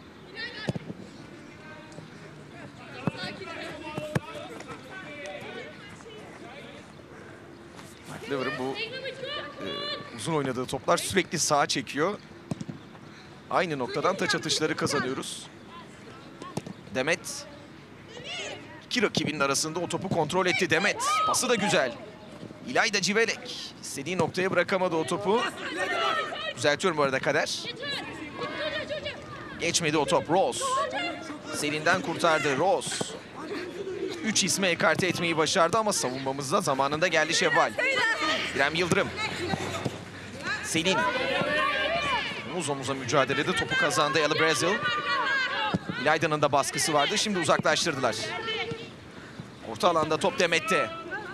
McLever'ın bu uzun oynadığı toplar sürekli sağa çekiyor. Aynı noktadan taç atışları kazanıyoruz. Demet. İki rakibinin arasında o topu kontrol etti Demet. Pası da güzel. İlayda Civelek istediği noktaya bırakamadı o topu. Düzeltiyorum bu arada Kader. Geçmedi o top. Rose. Selin'den kurtardı Rose. 3 ismi ekarte etmeyi başardı ama savunmamızda zamanında geldi Şevval. İrem Yıldırım. Selin. Omuz omuza mücadelede topu kazandı Ella Brazil. İlayda'nın da baskısı vardı. Şimdi uzaklaştırdılar. Orta alanda top Demet'te.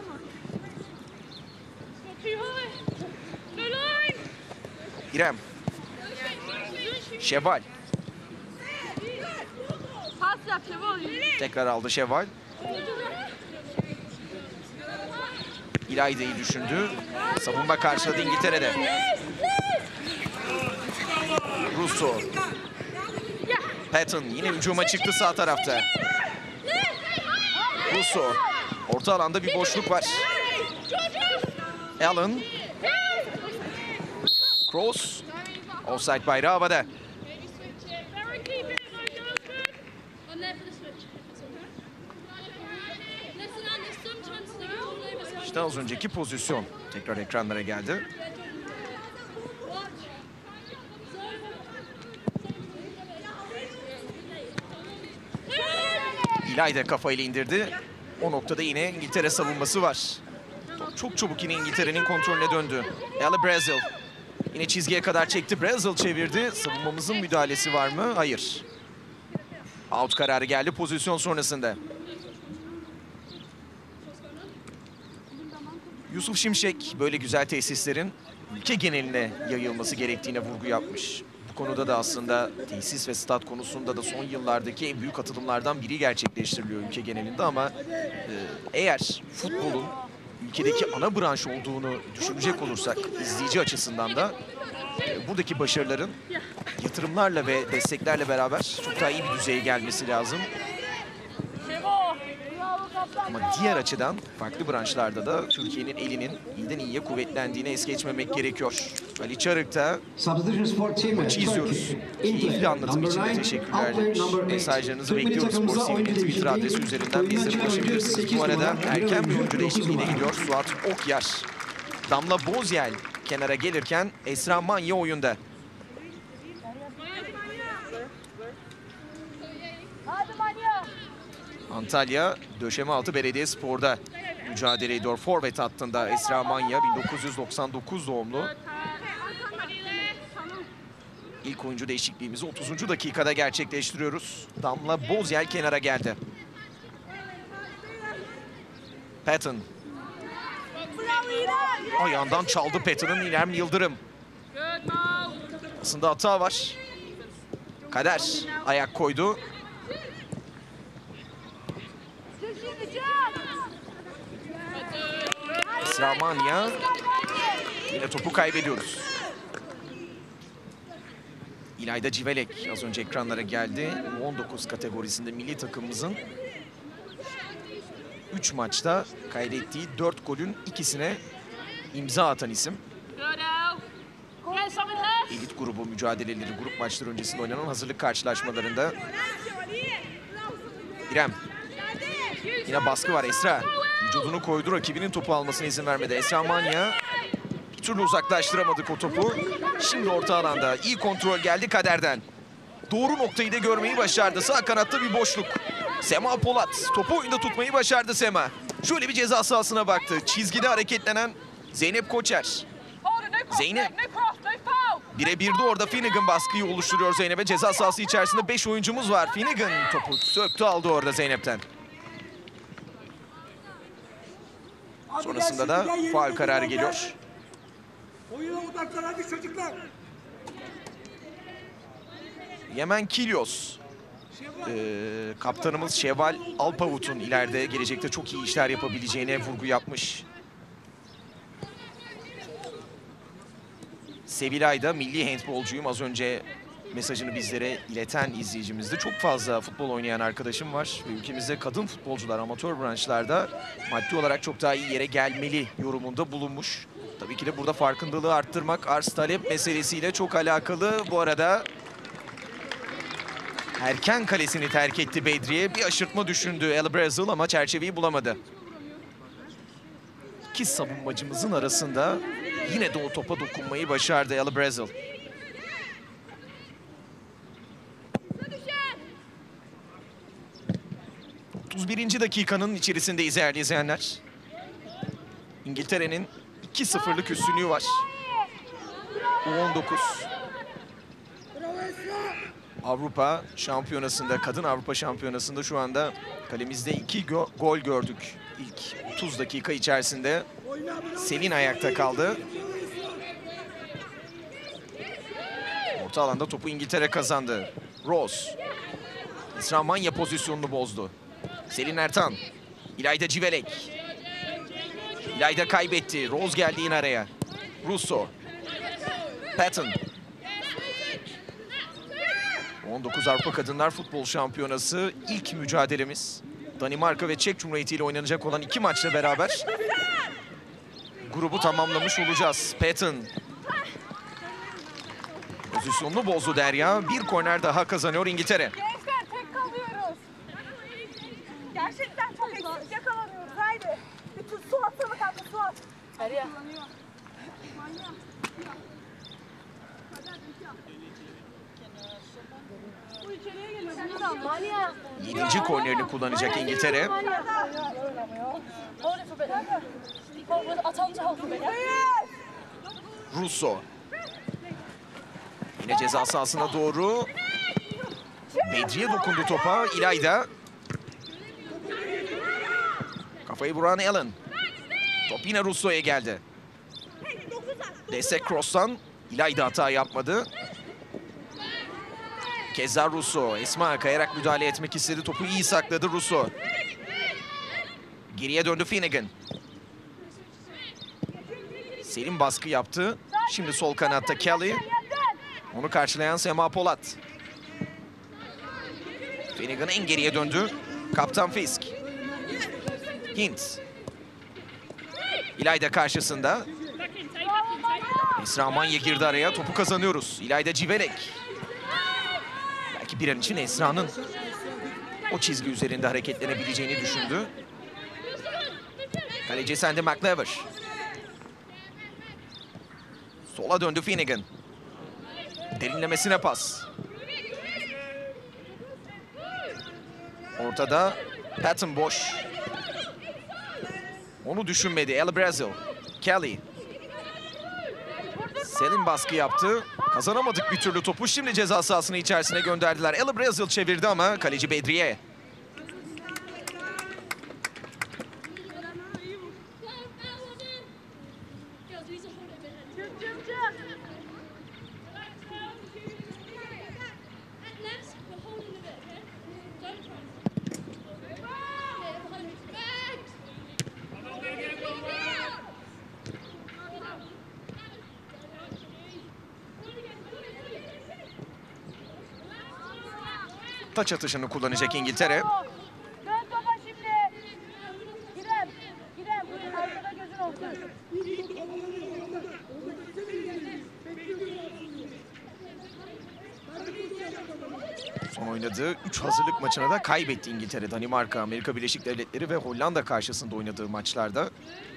İrem. Şevval. Tekrar aldı Şevval. İlayda'yı düşündü. Savunma karşıladı İngiltere'de. Russo. Patton yine hücuma çıktı sağ tarafta. Russo. Orta alanda bir boşluk var. Allen. Cross. Offside bayrağı havada. İşte az önceki pozisyon tekrar ekranlara geldi. İlayda kafayla indirdi. O noktada yine İngiltere savunması var. Top çok çabuk yine İngiltere'nin kontrolüne döndü. Ella Brazil. Yine çizgiye kadar çekti. Brazil çevirdi. Savunmamızın müdahalesi var mı? Hayır. Out kararı geldi pozisyon sonrasında. Yusuf Şimşek böyle güzel tesislerin ülke geneline yayılması gerektiğine vurgu yapmış. Bu konuda da aslında tesis ve stat konusunda da son yıllardaki en büyük atılımlardan biri gerçekleştiriliyor ülke genelinde ama eğer futbolun ülkedeki ana branş olduğunu düşünecek olursak izleyici açısından da buradaki başarıların yatırımlarla ve desteklerle beraber çok daha iyi bir düzeye gelmesi lazım. Ama diğer açıdan farklı branşlarda da Türkiye'nin elinin iyiden iyiye kuvvetlendiğine es geçmemek gerekiyor. Ali Çarık da maçı izliyoruz. Keyifli anlatım için de teşekkürler demiş. Mesajlarınızı bekliyoruz. Spor TV'nin Twitter adresi üzerinden bizlere ulaşabilirsiniz. Bu arada erken bir oyuncu değişikliğine gidiyor. Suat Okyar. Damla Bozyel kenara gelirken Esra Manya oyunda. Antalya Döşemealtı Belediyespor'da mücadele ediyor. Forvet hattında Esra Manya 1999 doğumlu. İlk oyuncu değişikliğimizi 30. dakikada gerçekleştiriyoruz. Damla Bozyel kenara geldi. Patton. Ayağından çaldı Patton'ın İrem Yıldırım. Aslında hata var. Kader ayak koydu. Esra Manya. Yine topu kaybediyoruz. İlayda Civelek az önce ekranlara geldi. 19 kategorisinde milli takımımızın 3 maçta kaydettiği 4 golün ikisine imza atan isim. Elit grubu mücadeleleri, grup maçları öncesinde oynanan hazırlık karşılaşmalarında. İrem. Yine baskı var Esra. Vücudunu koydu, rakibinin topu almasına izin vermedi. Esra Manya bir türlü uzaklaştıramadık o topu. Şimdi orta alanda iyi kontrol geldi Kader'den. Doğru noktayı da görmeyi başardı. Sağ kanatta bir boşluk. Sema Polat topu oyunda tutmayı başardı Sema. Şöyle bir ceza sahasına baktı. Çizgide hareketlenen Zeynep Koçer. Zeynep. Birebir de orada Finnegan baskıyı oluşturuyor Zeynep'e. Ceza sahası içerisinde 5 oyuncumuz var. Finnegan topu söktü aldı orada Zeynep'ten. Sonrasında da faul kararı geliyor. Oyuna odaklan hadi çocuklar. Yemen Kilyos. Kaptanımız Şevval Alpavut'un ileride gelecekte çok iyi işler yapabileceğine vurgu yapmış. Sevilay da milli handbolcuyum. Az önce mesajını bizlere ileten izleyicimizdi. Çok fazla futbol oynayan arkadaşım var. Ve ülkemizde kadın futbolcular amatör branşlarda maddi olarak çok daha iyi yere gelmeli yorumunda bulunmuş. Tabii ki de burada farkındalığı arttırmak arz talep meselesiyle çok alakalı. Bu arada erken kalesini terk etti Bedriye. Bir aşırtma düşündü El Brazil ama çerçeveyi bulamadı. İki savunmacımızın arasında yine de o topa dokunmayı başardı El Brazil. ...31. dakikanın içerisindeyiz değerli izleyenler. İngiltere'nin 2-0'lık üstünlüğü var. U19. Avrupa Şampiyonası'nda, Kadın Avrupa Şampiyonası'nda şu anda kalemizde 2 gol gördük. İlk 30 dakika içerisinde Selin ayakta kaldı. Orta alanda topu İngiltere kazandı. Rose. Esra Manya pozisyonunu bozdu. Selin Ertan. İlayda Civelek. İlayda kaybetti. Rose geldi yine araya. Russo. Patton. 19 Avrupa Kadınlar Futbol Şampiyonası ilk mücadelemiz. Danimarka ve Çek Cumhuriyeti ile oynanacak olan 2 maçla beraber grubu tamamlamış olacağız. Patton. Pozisyonunu bozdu Derya. Bir korner daha kazanıyor İngiltere. Gençler tek kalıyoruz. Gerçekten çok eksik yakalanıyoruz. Haydi. Bütün su atsana kanka su at. Derya. Bu içeriye geliyor. 7. kornerini kullanacak İngiltere. Russo. Yine ceza sahasına doğru. Bedriye dokundu topa. İlayda. Kafayı vuran Allen. Top yine Russo'ya geldi. Destek cross'tan. İlayda hata yapmadı. Keza Russo. Esma kayarak müdahale etmek istedi. Topu iyi sakladı Russo. Geriye döndü Finnegan. Selim baskı yaptı. Şimdi sol kanatta Kelly. Onu karşılayan Sema Polat. Finnegan en geriye döndü. Kaptan Fisk. Hint. İlayda karşısında. Esra Manya girdi araya. Topu kazanıyoruz. İlayda Civelek. Belki bir an için Esra'nın o çizgi üzerinde hareketlenebileceğini düşündü. Kaleci Sandy McLever. Sola döndü Finnegan. Derinlemesine pas. Ortada Patton boş. Onu düşünmedi El Brazil. Kelly. Selin baskı yaptı. Kazanamadık bir türlü topu. Şimdi ceza sahasının içerisine gönderdiler. Ella Brazil çevirdi ama kaleci Bedriye. Taç atışını kullanacak İngiltere. Dön topa şimdi. İrem. İrem. Arkada gözün olsun. Son oynadığı 3 hazırlık maçına da kaybetti İngiltere. Danimarka, Amerika Birleşik Devletleri ve Hollanda karşısında oynadığı maçlarda.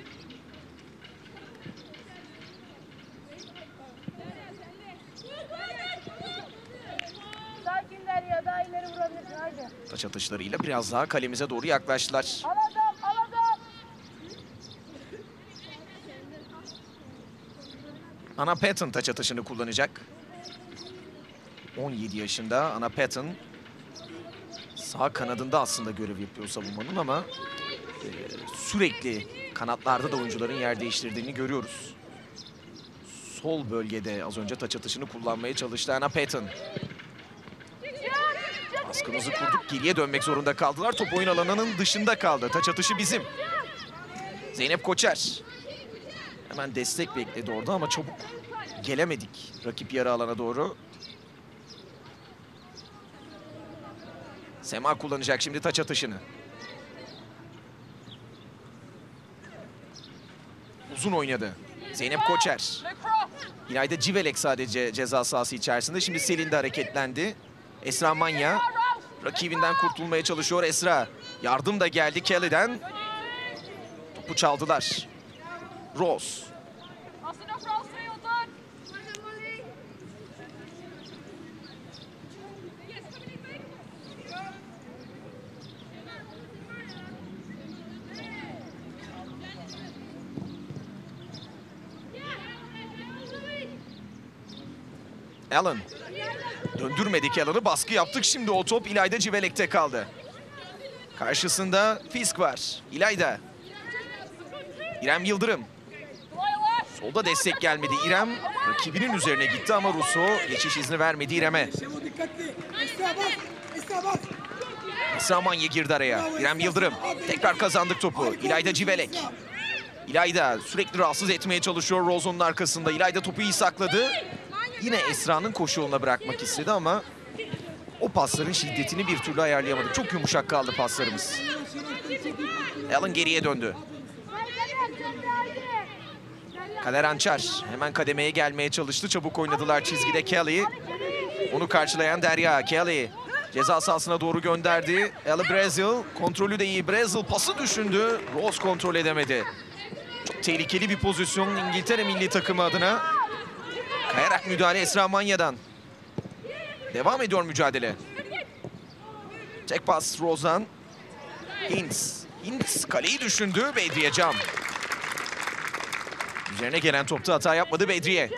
Sakinler ya, daha ileri vurabilirsin. Haydi. Taç atışlarıyla biraz daha kalemize doğru yaklaştılar. Al adam, al adam. Anna Patton taç atışını kullanacak. 17 yaşında Anna Patton. Sağ kanadında aslında görev yapıyor savunmanın ama sürekli kanatlarda da oyuncuların yer değiştirdiğini görüyoruz. Sol bölgede az önce taç atışını kullanmaya çalıştı Anna Patton. Baskımızı kurduk, geriye dönmek zorunda kaldılar. Top oyun alanının dışında kaldı. Taç atışı bizim. Zeynep Koçer. Hemen destek bekledi orada ama çabuk gelemedik rakip yarı alana doğru. Sema kullanacak şimdi taç atışını. Uzun oynadı. Zeynep Koçer. İlayda Civelek sadece ceza sahası içerisinde. Şimdi Selin de hareketlendi. Esra Manya rakibinden kurtulmaya çalışıyor. Esra. Yardım da geldi Kelly'den. Topu çaldılar. Rose. Allen. Döndürmedik Allen'ı. Baskı yaptık. Şimdi o top İlayda Civelek'te kaldı. Karşısında Fisk var. İlayda. İrem Yıldırım. Solda destek gelmedi. İrem rakibinin üzerine gitti ama Russo geçiş izni vermedi İrem'e. Şevo dikkatli. Esra bas. Esra bas. Esra Manya girdi araya. İrem Yıldırım. Tekrar kazandık topu. İlayda Civelek. İlayda sürekli rahatsız etmeye çalışıyor Rose'un arkasında. İlayda topu iyi sakladı. Yine Esra'nın koşu yoluna bırakmak istedi ama o pasların şiddetini bir türlü ayarlayamadık. Çok yumuşak kaldı paslarımız. Allen geriye döndü. Kader Ançar hemen kademeye gelmeye çalıştı. Çabuk oynadılar çizgide Kelly. Onu karşılayan Derya. Kelly ceza sahasına doğru gönderdi. Ella Brazil kontrolü de iyi. Brazil pası düşündü. Rose kontrol edemedi. Çok tehlikeli bir pozisyon İngiltere milli takımı adına. Kayarak müdahale Esra Manya'dan. Devam ediyor mücadele. Tek pas Rose'dan. Hintz. Hintz kaleyi düşündü. Bedriye Cam. Üzerine gelen topta hata yapmadı Bedriye.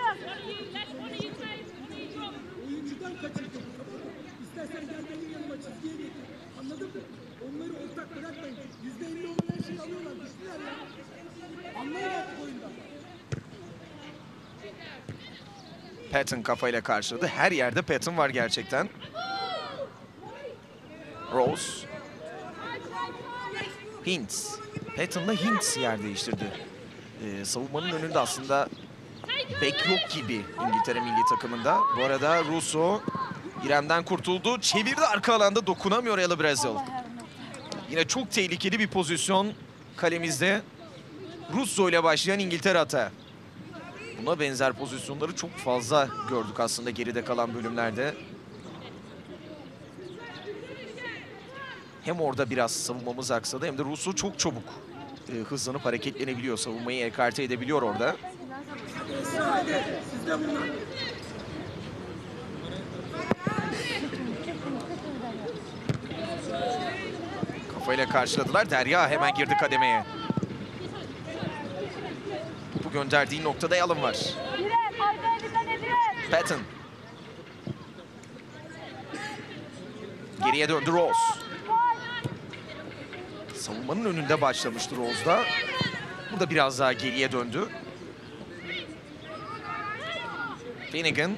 Oyuncudan kaçırdım. İstersen gel benim yanıma çizgiye getir. Anladın mı? Onları ortak bırakmayın. %50 olan her şeyi alıyorlar. Düştüler ya. Anlayın artık oyundan. Patton kafayla karşıladı. Her yerde Patton var gerçekten. Rose. Hintz. Patton'la Hintz yer değiştirdi. Savunmanın önünde aslında bek yok gibi İngiltere milli takımında. Bu arada Russo İrem'den kurtuldu. Çevirdi arka alanda, dokunamıyor Ella Brazil. Yine çok tehlikeli bir pozisyon kalemizde. Russo ile başlayan İngiltere hata. Buna benzer pozisyonları çok fazla gördük aslında geride kalan bölümlerde. Hem orada biraz savunmamız aksadı hem de Russo çok çabuk hızlanıp hareketlenebiliyor. Savunmayı ekarte edebiliyor orada. Kafayla karşıladılar. Derya hemen girdi kademeye. Topu gönderdiği noktada Allen var. İrem, arkaya dikkat edin. Patton. Geriye döndü Rose. Savunmanın önünde başlamıştı Rose'da. Burada biraz daha geriye döndü. Finnegan.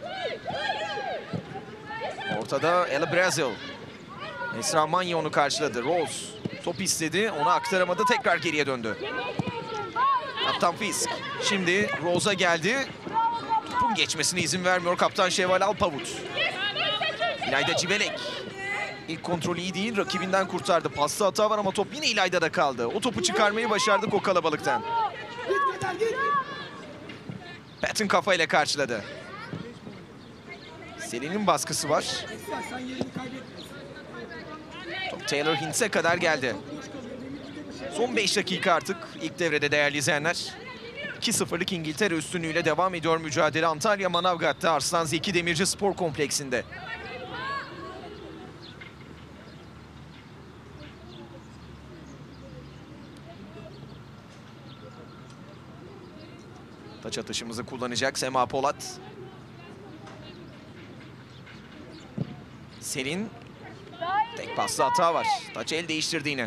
Ortada Ella Brazil. Esra Manya onu karşıladı. Rose top istedi. Ona aktaramadı. Tekrar geriye döndü. Kaptan Fisk. Şimdi Rose'a geldi. Topun geçmesine izin vermiyor Kaptan Şevval Alpavut. İlayda Civelek. İlk kontrolü iyi değil. Rakibinden kurtardı. Pasta hata var ama top yine İlayda'da kaldı. O topu çıkarmayı başardık o kalabalıktan. Git kadar git. Patton kafayla karşıladı. Selin'in baskısı var. Esra sen yerini kaybetme. Top Taylor Hintz'e kadar geldi. Son 5 dakika artık ilk devrede değerli izleyenler. 2-0'lık İngiltere üstünlüğüyle devam ediyor mücadele Antalya Manavgat'ta Arslan Zeki Demirci Spor Kompleksinde. Taç atışımızı kullanacak Sema Polat. Selin. Tek paslı hata var. Taç el değiştirdi yine.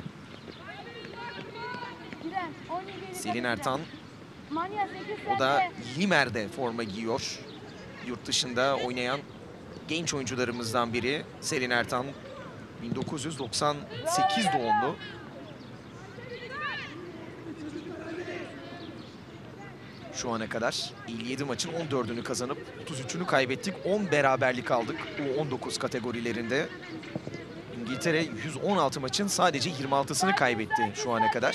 Selin Ertan. O da Limer'de forma giyiyor. Yurt dışında oynayan genç oyuncularımızdan biri Selin Ertan. 1998 doğumlu. Şu ana kadar 57 maçın 14'ünü kazanıp 33'ünü kaybettik. 10 beraberlik aldık U19 kategorilerinde. İngiltere 116 maçın sadece 26'sını kaybetti şu ana kadar.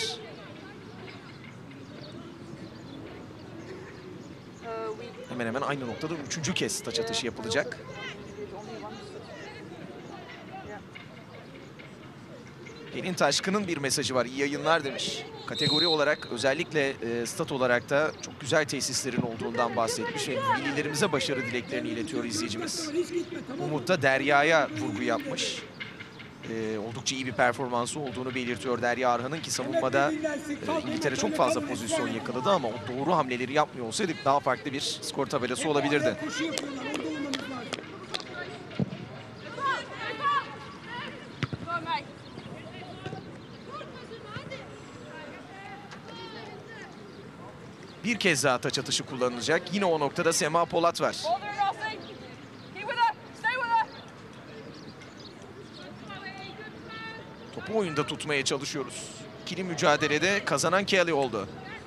Hemen hemen aynı noktada 3. kez taç atışı yapılacak. Pelin Taşkın'ın bir mesajı var. İyi yayınlar demiş. Kategori olarak özellikle stat olarak da çok güzel tesislerin olduğundan bahsetmiş ve millilerimize başarı dileklerini iletiyor izleyicimiz. Umut da Derya'ya vurgu yapmış. Oldukça iyi bir performansı olduğunu belirtiyor Derya Arhan'ın ki savunmada İngiltere çok fazla pozisyon yakaladı ama o doğru hamleleri yapmıyor olsaydık daha farklı bir skor tabelası olabilirdi. Koşu yapıyorlar. Orada olmamız lazım. Bir kez daha taç atışı kullanılacak. Yine o noktada Sema Polat var. Topu oyunda tutmaya çalışıyoruz. İkili mücadelede kazanan Kelly oldu.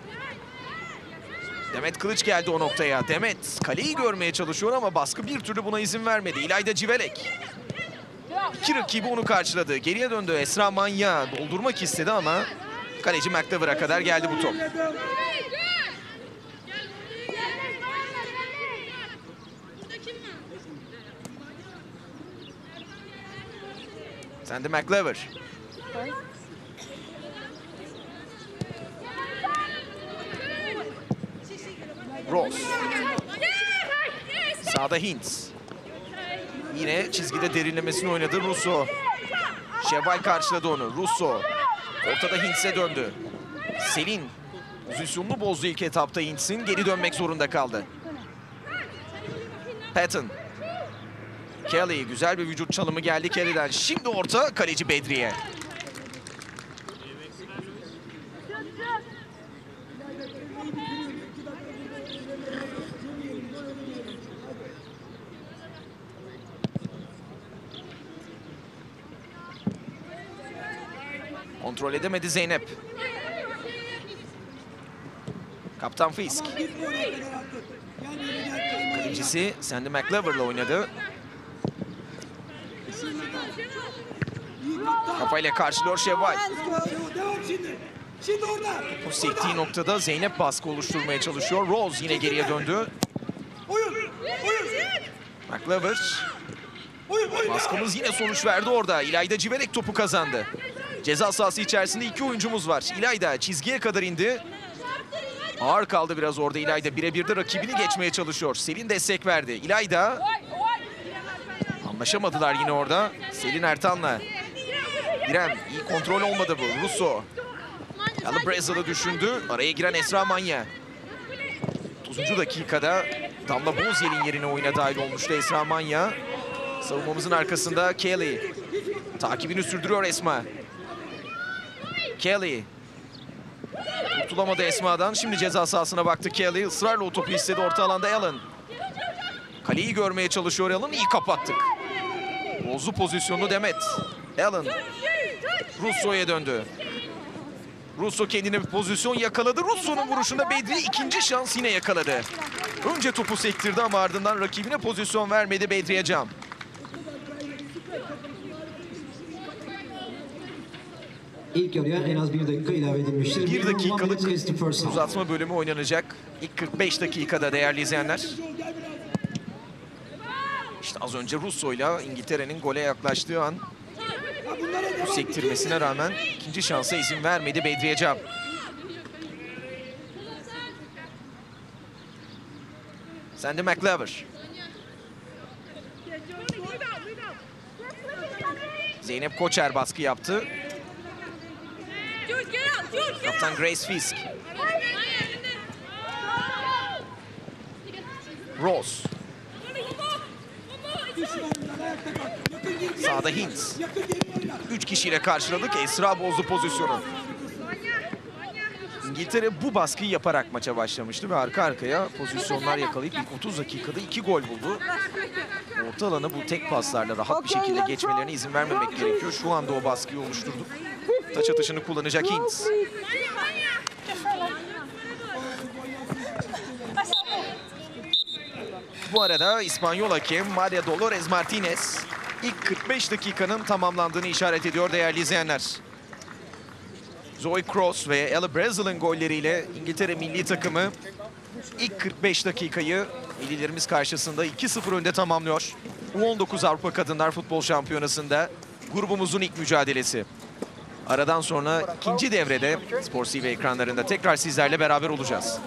Demet Kılıç geldi o noktaya. Demet kaleyi görmeye çalışıyor ama baskı bir türlü buna izin vermedi. İlayda Civelek. İki rakibi onu karşıladı. Geriye döndü Esra Manya. Doldurmak istedi ama kaleci McLever'a kadar geldi bu top. Sandy McLever. Rose. Sağda Hintz. Yine çizgide derinlemesine oynadı Russo. Şevval karşıladı onu. Russo. Ortada Hintz'e döndü. Selin. Pozisyonunu bozdu ilk etapta Hintz'in. Geri dönmek zorunda kaldı. Patton. Kelly, güzel bir vücut çalımı geldi Kelly'den. Şimdi orta, kaleci Bedriye. Kontrol edemedi Zeynep. Kaptan Fisk. Kalecisi Sandy McLever'la oynadı. Kafayla karşılıyor Şevval. Devam şimdi. Şimdi orada. Bu sektiği noktada Zeynep baskı oluşturmaya çalışıyor. Rose yine geriye döndü. Oyun. Oyun. McLever. Oyun. Baskımız yine sonuç verdi orada. İlayda Civelek topu kazandı. Ceza sahası içerisinde iki oyuncumuz var. İlayda çizgiye kadar indi. Ağır kaldı biraz orada İlayda. Birebir de rakibini geçmeye çalışıyor. Selin destek verdi. İlayda. Anlaşamadılar yine orada. Selin Ertan'la. İrem iyi kontrol olmadı bu. Russo. Ella Brazil'ı düşündü. Araya giren Esra Manya. 30. dakikada Damla Bozyel'in yerine oyuna dahil olmuştu Esra Manya. Savunmamızın arkasında Kelly. Takibini sürdürüyor Esma. Kelly. Kurtulamadı Esma'dan. Şimdi ceza sahasına baktı Kelly. Israrla o topu istedi. Orta alanda Allen. Kaleyi görmeye çalışıyor Allen. İyi kapattık. Bozdu pozisyonu Demet. Allen. Russo'ya döndü. Russo kendine bir pozisyon yakaladı. Russo'nun vuruşunda Bedri ikinci şans yine yakaladı. Önce topu sektirdi ama ardından rakibine pozisyon vermedi Bedriye Cam. İlk yarıya en az 1 dakika ilave edilmiştir. 1 dakikalık 1 minute is the first half. uzatma bölümü oynanacak. İlk 45 dakikada değerli izleyenler. İşte az önce Russo'yla İngiltere'nin gole yaklaştığı an bu sektirmesine rağmen ikinci şansa izin vermedi Bedriye Cam. Sandy McLever. Zeynep Koçer baskı yaptı. Kaptan Grace Fisk. Rose. Sağda Hintz. 3 kişiyle karşıladık. Esra bozdu pozisyonu. İngiltere bu baskıyı yaparak maça başlamıştı ve arka arkaya pozisyonlar yakalayıp ilk 30 dakikada 2 gol buldu. Orta alanı bu tek paslarla rahat bir şekilde geçmelerine izin vermemek gerekiyor. Şu anda o baskıyı oluşturduk. Taç atışını kullanacak Hintz. Bu arada İspanyol hakem Maria Dolores Martinez ilk 45 dakikanın tamamlandığını işaret ediyor değerli izleyenler. Zoe Cross ve Ella Brazil'in golleriyle İngiltere milli takımı ilk 45 dakikayı millilerimiz karşısında 2-0 önde tamamlıyor. U19 Avrupa Kadınlar Futbol Şampiyonası'nda grubumuzun ilk mücadelesi. Aradan sonra ikinci devrede Spor TV ekranlarında tekrar sizlerle beraber olacağız.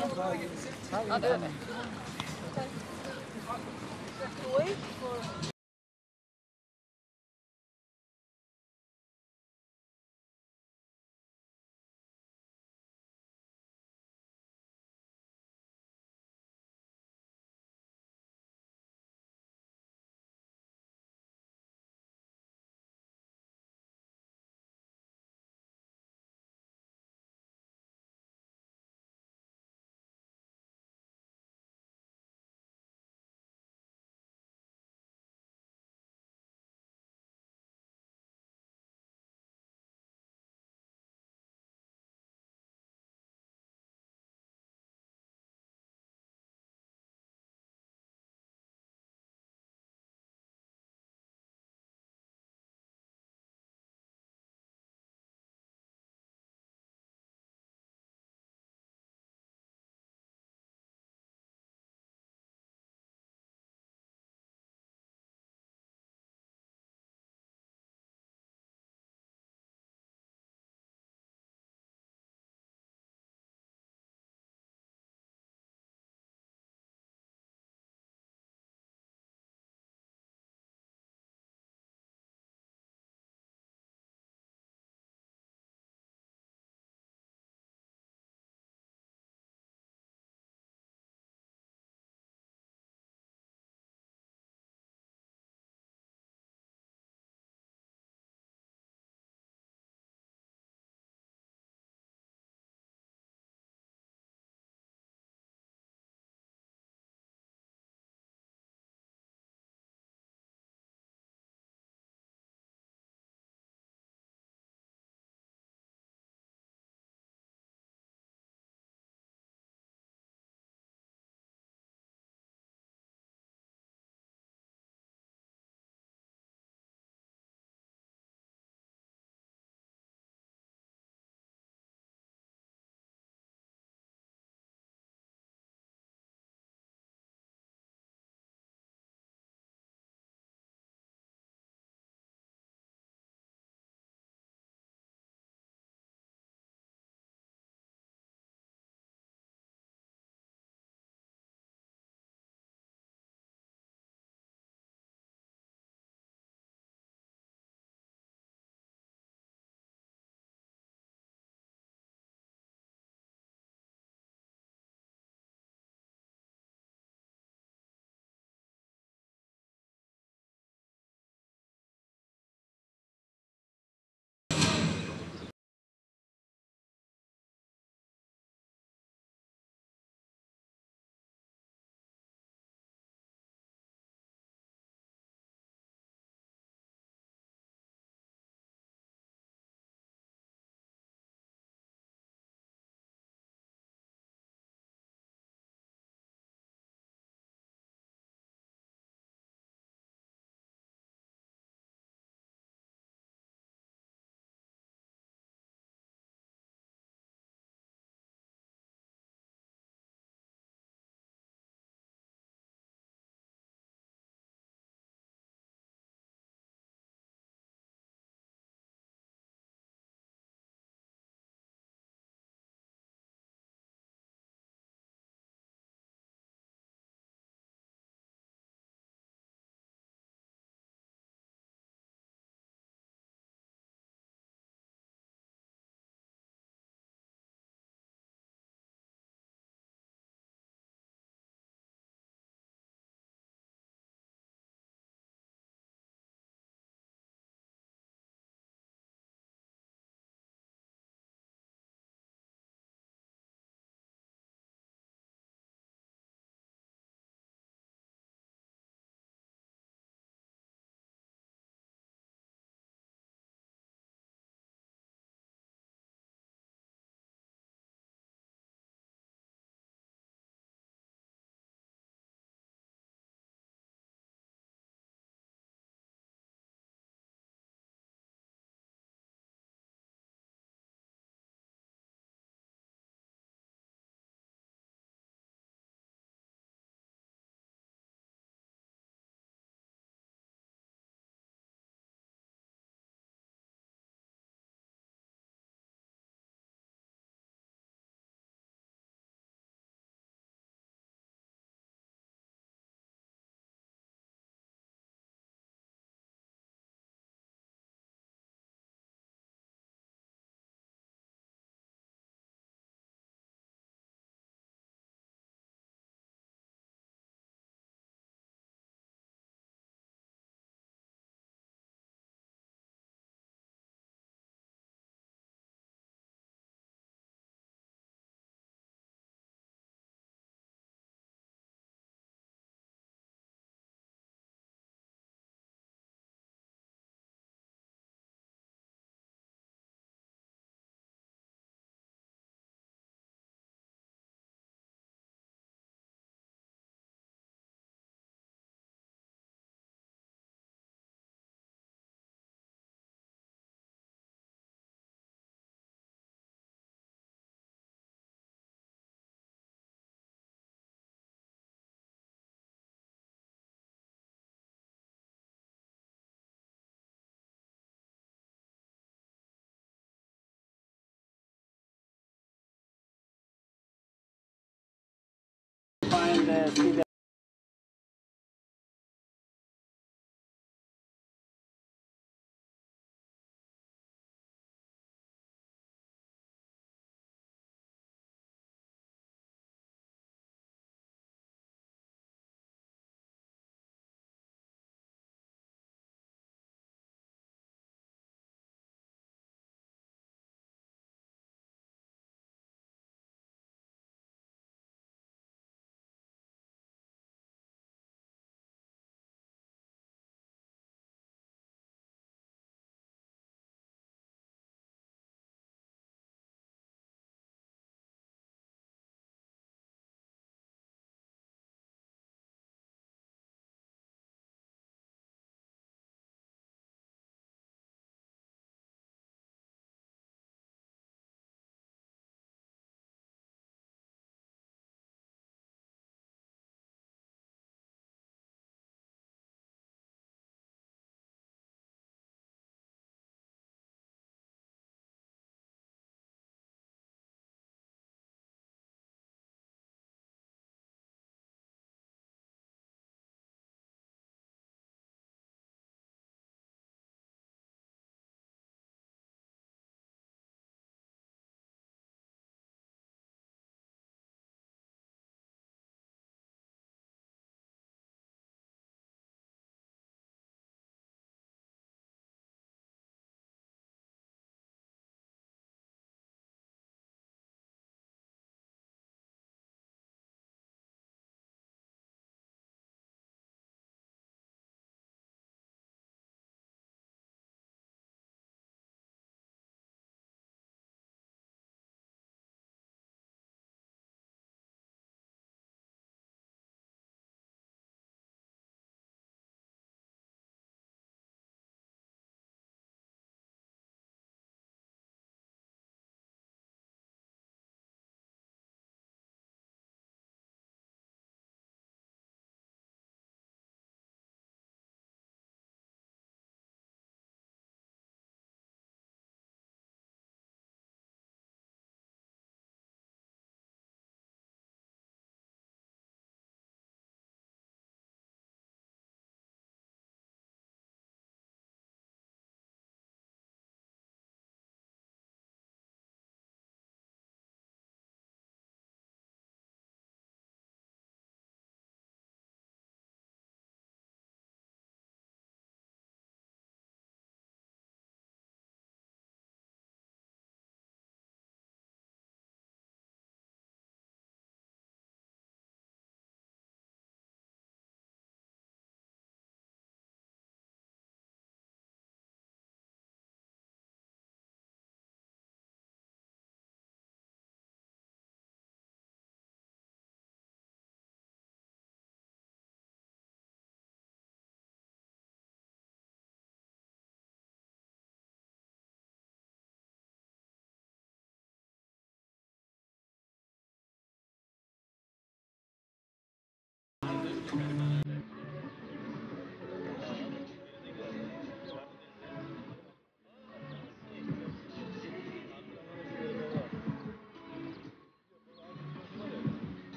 see that.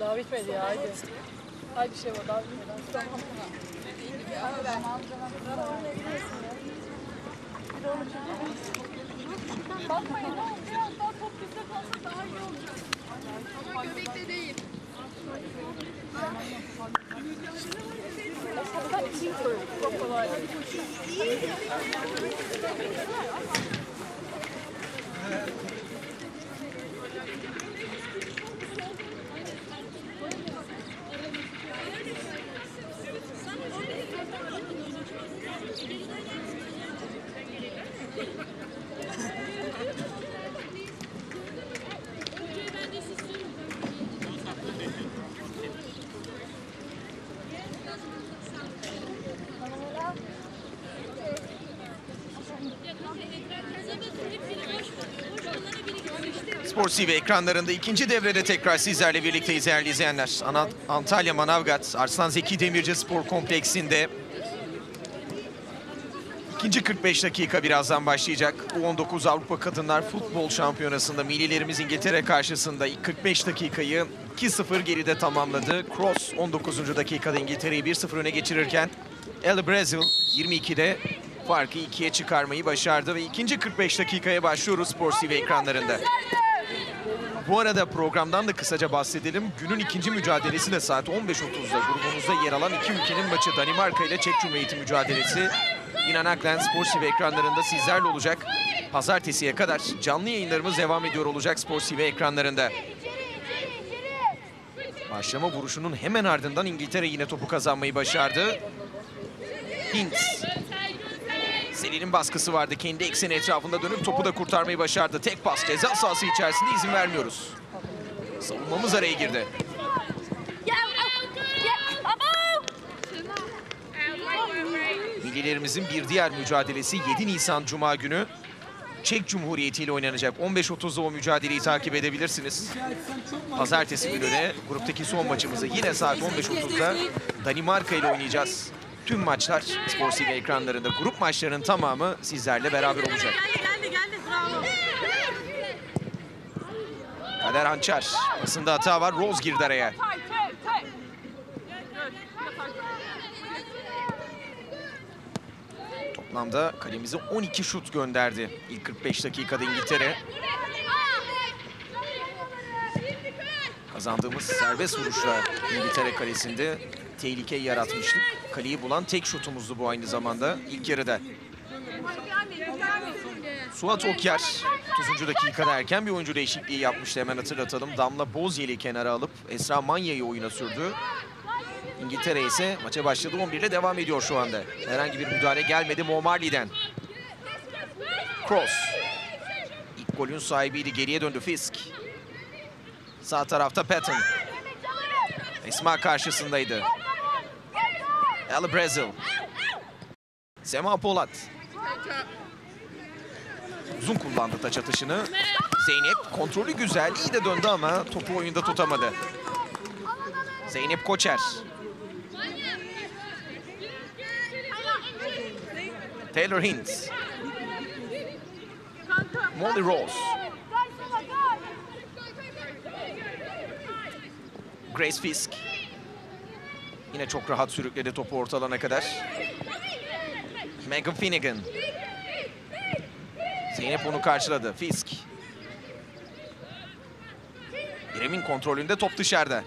Daha bitmedi ya haydi. Haydi bir şey var daha bitmedi. Tamam. Bakmayın oğlum, biraz daha top bizde kalsa daha iyi olacak. Ama göbekte değil. Çok kolay. Spor TV ekranlarında ikinci devrede tekrar sizlerle birlikteyiz değerli izleyenler. Antalya Manavgat Arslan Zeki Demirci Spor Kompleksinde ikinci 45 dakika birazdan başlayacak. U19 Avrupa Kadınlar Futbol Şampiyonası'nda millilerimiz İngiltere karşısında ilk 45 dakikayı 2-0 geride tamamladı. Cross 19. dakikada İngiltere'yi 1-0 öne geçirirken El Brazil 22'de farkı 2'ye çıkarmayı başardı ve ikinci 45 dakikaya başlıyoruz Spor TV ekranlarında. Bu arada programdan da kısaca bahsedelim. Günün ikinci mücadelesi de saat 15.30'da grubumuzda yer alan iki ülkenin maçı Danimarka ile Çek Cumhuriyeti mücadelesi. İnan Aklen Spor TV ekranlarında sizlerle olacak. Pazartesiye kadar canlı yayınlarımız devam ediyor olacak Spor TV ekranlarında. Başlama vuruşunun hemen ardından İngiltere yine topu kazanmayı başardı. Hint. Selin'in baskısı vardı. Kendi ekseni etrafında dönüp topu da kurtarmayı başardı. Tek pas ceza sahası içerisinde izin vermiyoruz. Savunmamız araya girdi. Millilerimizin bir diğer mücadelesi 7 Nisan Cuma günü Çek Cumhuriyeti ile oynanacak. 15.30'da o mücadeleyi takip edebilirsiniz. Pazartesi günü de gruptaki son maçımızı yine saat 15.30'da Danimarka ile oynayacağız. Tüm maçlar Spor TV ekranlarında, grup maçlarının tamamı sizlerle beraber olacak. Geldi bravo. Kader Hançer, pasında hata var, Rose girdi araya. Toplamda kalemize 12 şut gönderdi ilk 45 dakikada İngiltere. Kazandığımız serbest vuruşla İngiltere kalesinde tehlike yaratmıştık. Kaleyi bulan tek şutumuzdu bu aynı zamanda ilk yarıda. Suat Okyar 30. dakikada erken bir oyuncu değişikliği yapmıştı, hemen hatırlatalım. Damla Bozyel'i kenara alıp Esra Manya'yı oyuna sürdü. İngiltere ise maça başladı 11 ile devam ediyor şu anda. Herhangi bir müdahale gelmedi Mo Marley'den. Cross. İlk golün sahibiydi, geriye döndü Fisk. Sağ tarafta Patton. Esma karşısındaydı. El Brazil. Sema Polat. Uzun kullandı taç atışını. Zeynep kontrolü güzel, iyi de döndü ama topu oyunda tutamadı. Zeynep Koçer. Taylor Hintz. Molly Rose. Grace Fisk. Yine çok rahat sürükledi topu orta alana kadar. Megan Finnegan. Zeynep onu karşıladı. Fisk. İrem'in kontrolünde top dışarıda.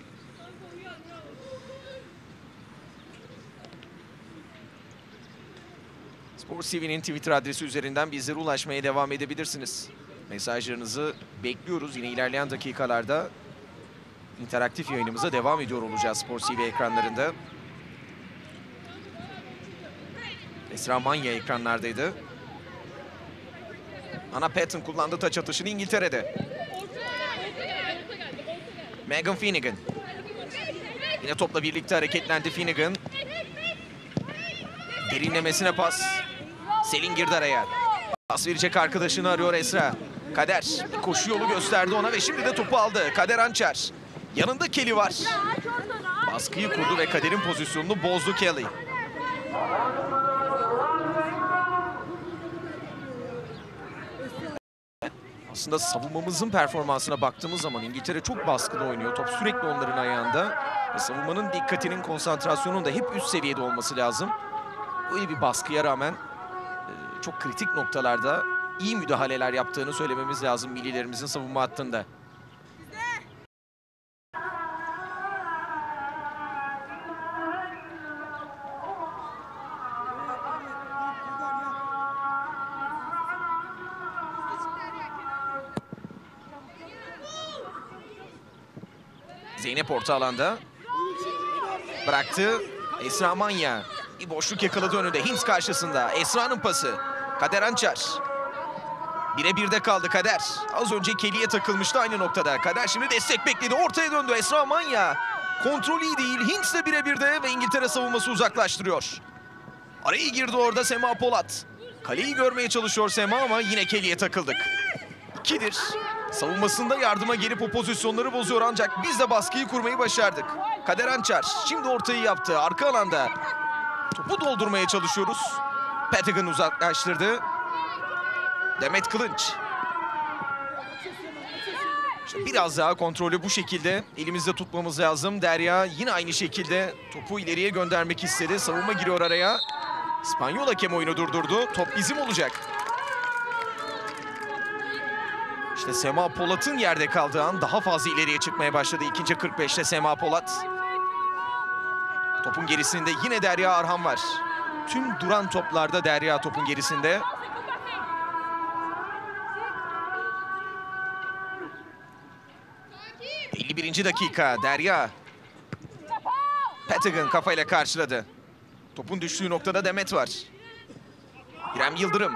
Spor TV'nin Twitter adresi üzerinden bizlere ulaşmaya devam edebilirsiniz. Mesajlarınızı bekliyoruz. Yine ilerleyen dakikalarda interaktif yayınımıza devam ediyor olacağız Spor TV ekranlarında. Esra Manya ekranlardaydı. Anna Patton kullandı taç atışını İngiltere'de. Megan Finnegan. Yine topla birlikte hareketlendi Finnegan. Derinlemesine pas. Selin girdi araya. Pas verecek arkadaşını arıyor Esra. Kader bir koşu yolu gösterdi ona ve şimdi de topu aldı. Kader Hançer. Yanında Kelly var. Baskıyı kurdu ve Kader'in pozisyonunu bozdu Kelly. Aslında savunmamızın performansına baktığımız zaman İngiltere çok baskıda oynuyor. Top sürekli onların ayağında. Ve savunmanın dikkatinin, konsantrasyonun da hep üst seviyede olması lazım. Öyle bir baskıya rağmen çok kritik noktalarda iyi müdahaleler yaptığını söylememiz lazım millilerimizin savunma hattında. Zeynep orta alanda. Bıraktı. Esra Manya. Bir boşluk yakaladı önünde. Hintz karşısında. Esra'nın pası. Kader Hançer. Birebirde kaldı Kader. Az önce Kelly'ye takılmıştı aynı noktada. Kader şimdi destek bekledi. Ortaya döndü Esra Manya. Kontrolü iyi değil. Hintz de birebirde ve İngiltere savunması uzaklaştırıyor. Araya girdi orada Sema Polat. Kaleyi görmeye çalışıyor Sema ama yine Kelly'ye takıldık. 2'dir. Savunmasında yardıma gelip o pozisyonları bozuyor ancak biz de baskıyı kurmayı başardık. Kader Hançer şimdi ortayı yaptı. Arka alanda topu doldurmaya çalışıyoruz. Pettigan uzaklaştırdı. Demet Kılınç. İşte biraz daha kontrolü bu şekilde elimizde tutmamız lazım. Derya yine aynı şekilde topu ileriye göndermek istedi. Savunma giriyor araya. İspanyol hakem oyunu durdurdu. Top bizim olacak. İşte Sema Polat'ın yerde kaldığı an daha fazla ileriye çıkmaya başladı. İkinci 45'te Sema Polat. Topun gerisinde yine Derya Arhan var. Tüm duran toplarda Derya topun gerisinde. ...51. dakika Derya. Pettigan kafayla karşıladı. Topun düştüğü noktada Demet var. İrem Yıldırım.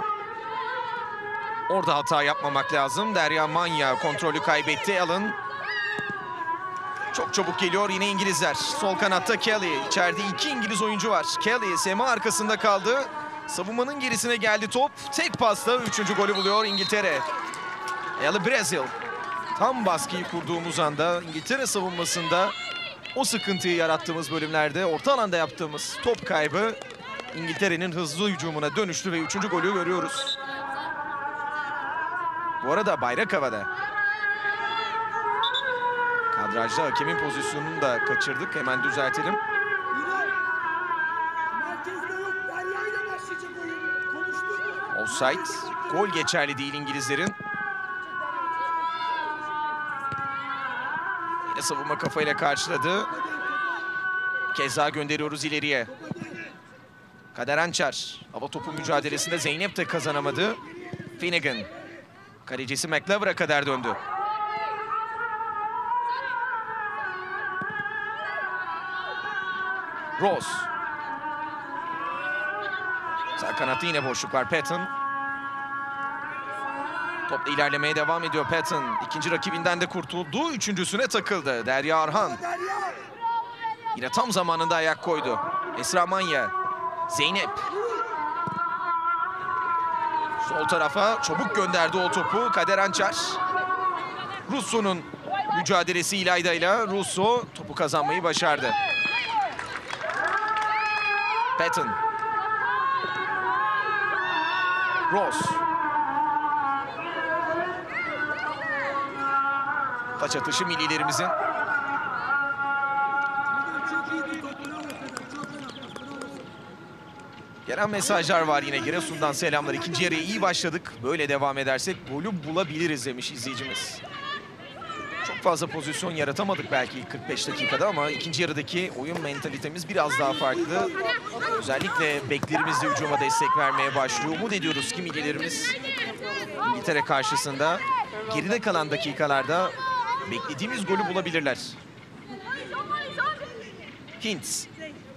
Orada hata yapmamak lazım. Derya Manya kontrolü kaybetti. Allen. Çok çabuk geliyor yine İngilizler. Sol kanatta Kelly. İçeride 2 İngiliz oyuncu var. Kelly Sema arkasında kaldı. Savunmanın gerisine geldi top. Tek pasla 3. golü buluyor İngiltere. Ellie Brazil. Tam baskıyı kurduğumuz anda İngiltere savunmasında o sıkıntıyı yarattığımız bölümlerde orta alanda yaptığımız top kaybı İngiltere'nin hızlı hücumuna dönüştü ve 3. golü görüyoruz. Bu arada bayrak havada. Kadrajda hakemin pozisyonunu da kaçırdık. Hemen düzeltelim. Merkezde yok. Derya ile başlayacak oyun. Konuştuk. Offside. Gol geçerli değil İngilizlerin. Yine savunma kafayla karşıladı. Keza gönderiyoruz ileriye. Kader Hançer. Hava topu mücadelesinde Zeynep de kazanamadı. Finnegan. Kalecisi McLever'a kadar döndü. Rose. Sağ kanatta yine boşluk var. Patton. Topla ilerlemeye devam ediyor Patton. İkinci rakibinden de kurtuldu. Üçüncüsüne takıldı. Derya Arhan. Yine tam zamanında ayak koydu. Esra Manya. Zeynep. Sol tarafa çabuk gönderdi o topu. Kader Hançer. Russo'nun mücadelesi İlayda ile Russo topu kazanmayı başardı. Patton. Rose. Taç atışı millilerimizin. Gelen mesajlar var yine. Giresun'dan selamlar. İkinci yarıya iyi başladık. Böyle devam edersek golü bulabiliriz demiş izleyicimiz. Çok fazla pozisyon yaratamadık belki ilk 45 dakikada ama ikinci yarıdaki oyun mentalitemiz biraz daha farklı. Özellikle beklerimiz de hücuma destek vermeye başlıyor. Umut ediyoruz ki millilerimiz İngiltere karşısında geride kalan dakikalarda beklediğimiz golü bulabilirler. Hintz.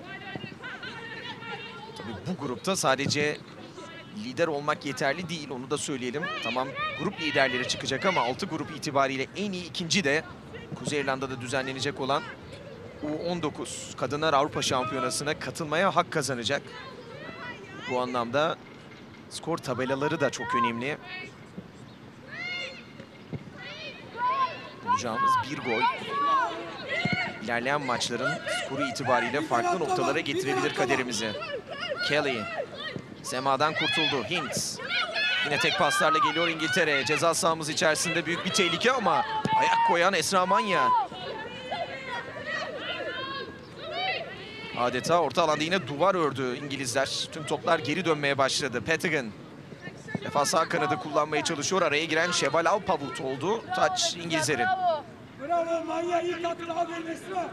Tabii bu grupta sadece lider olmak yeterli değil, onu da söyleyelim. Tamam, grup liderleri çıkacak ama 6 grup itibariyle en iyi ikinci de Kuzey İrlanda'da düzenlenecek olan U19 Kadınlar Avrupa Şampiyonası'na katılmaya hak kazanacak. Bu anlamda skor tabelaları da çok önemli. Bulacağımız bir gol ilerleyen maçların skoru itibariyle farklı noktalara getirebilir kaderimizi. Kelly. Sema'dan kurtuldu. Hintz. Yine tek paslarla geliyor İngiltere. Ceza sahamız içerisinde büyük bir tehlike ama ayak koyan Esra Manya. Adeta orta alanda yine duvar ördü İngilizler. Tüm toplar geri dönmeye başladı. Pettigan defans sağ kanadı kullanmaya çalışıyor. Araya giren Şevval Alpavut oldu. Taç İngilizlerin. Bravo. Bravo Manya, iyi katkı. Aferin Esra.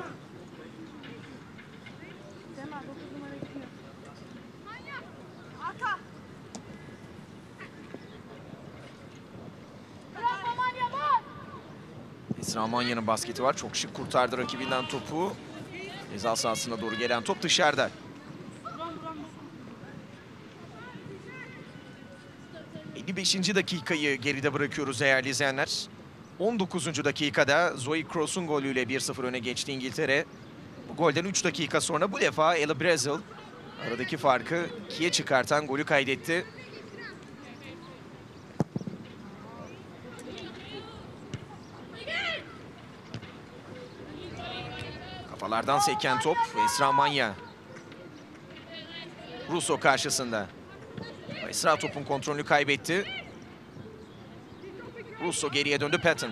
Sema 9 numara gidiyor. Arka. Bravo Manya bak. Esra Manya'nın basketi var. Çok şık kurtardı rakibinden topu. Ceza sahasına doğru gelen top dışarıda. ...55. dakikayı geride bırakıyoruz değerli izleyenler. 19. dakikada Zoe Cross'un golüyle 1-0 öne geçti İngiltere. Bu golden 3 dakika sonra bu defa Ella Brazil aradaki farkı 2'ye çıkartan golü kaydetti. Kafalardan seken top Esra Manya. Russo karşısında. Esra topun kontrolünü kaybetti. Russo geriye döndü Patton.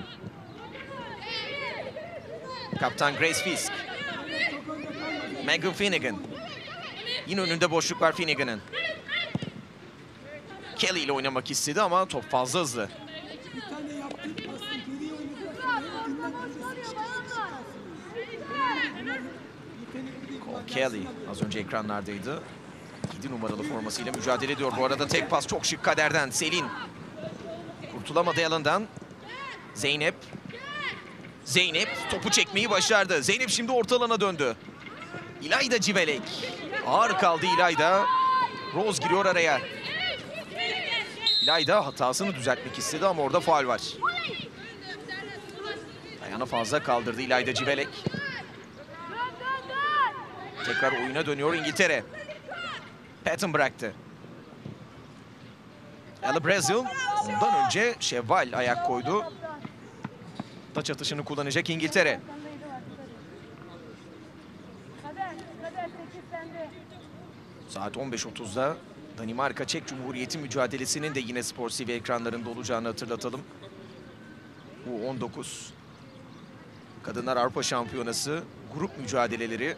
Kaptan Grace Fisk. Megan Finnegan. Yine önünde boşluk var Finnegan'ın. Kelly ile oynamak istedi ama top fazla hızlı. Bir tane yaptık. Aslında geriye oynadılar. Kelly az önce ekranlardaydı. 7 numaralı formasıyla mücadele ediyor. Bu arada tek pas çok şık kaderden. Selin. Kurtulamadı Alan'dan. Zeynep. Zeynep topu çekmeyi başardı. Zeynep şimdi orta alana döndü. İlayda Civelek. Ağır kaldı İlayda. Rose giriyor araya. İlayda hatasını düzeltmek istedi ama orada faul var. Ayağını fazla kaldırdı İlayda Civelek. Tekrar oyuna dönüyor İngiltere. Patton bıraktı. Ella Brazil. Ondan önce Şevval ayak koydu. Taç atışını kullanacak İngiltere. Kader 8 sende. Saat 15.30'da Danimarka Çek Cumhuriyeti mücadelesinin de yine Spor TV ekranlarında olacağını hatırlatalım. Bu 19 Kadınlar Avrupa Şampiyonası grup mücadeleleri.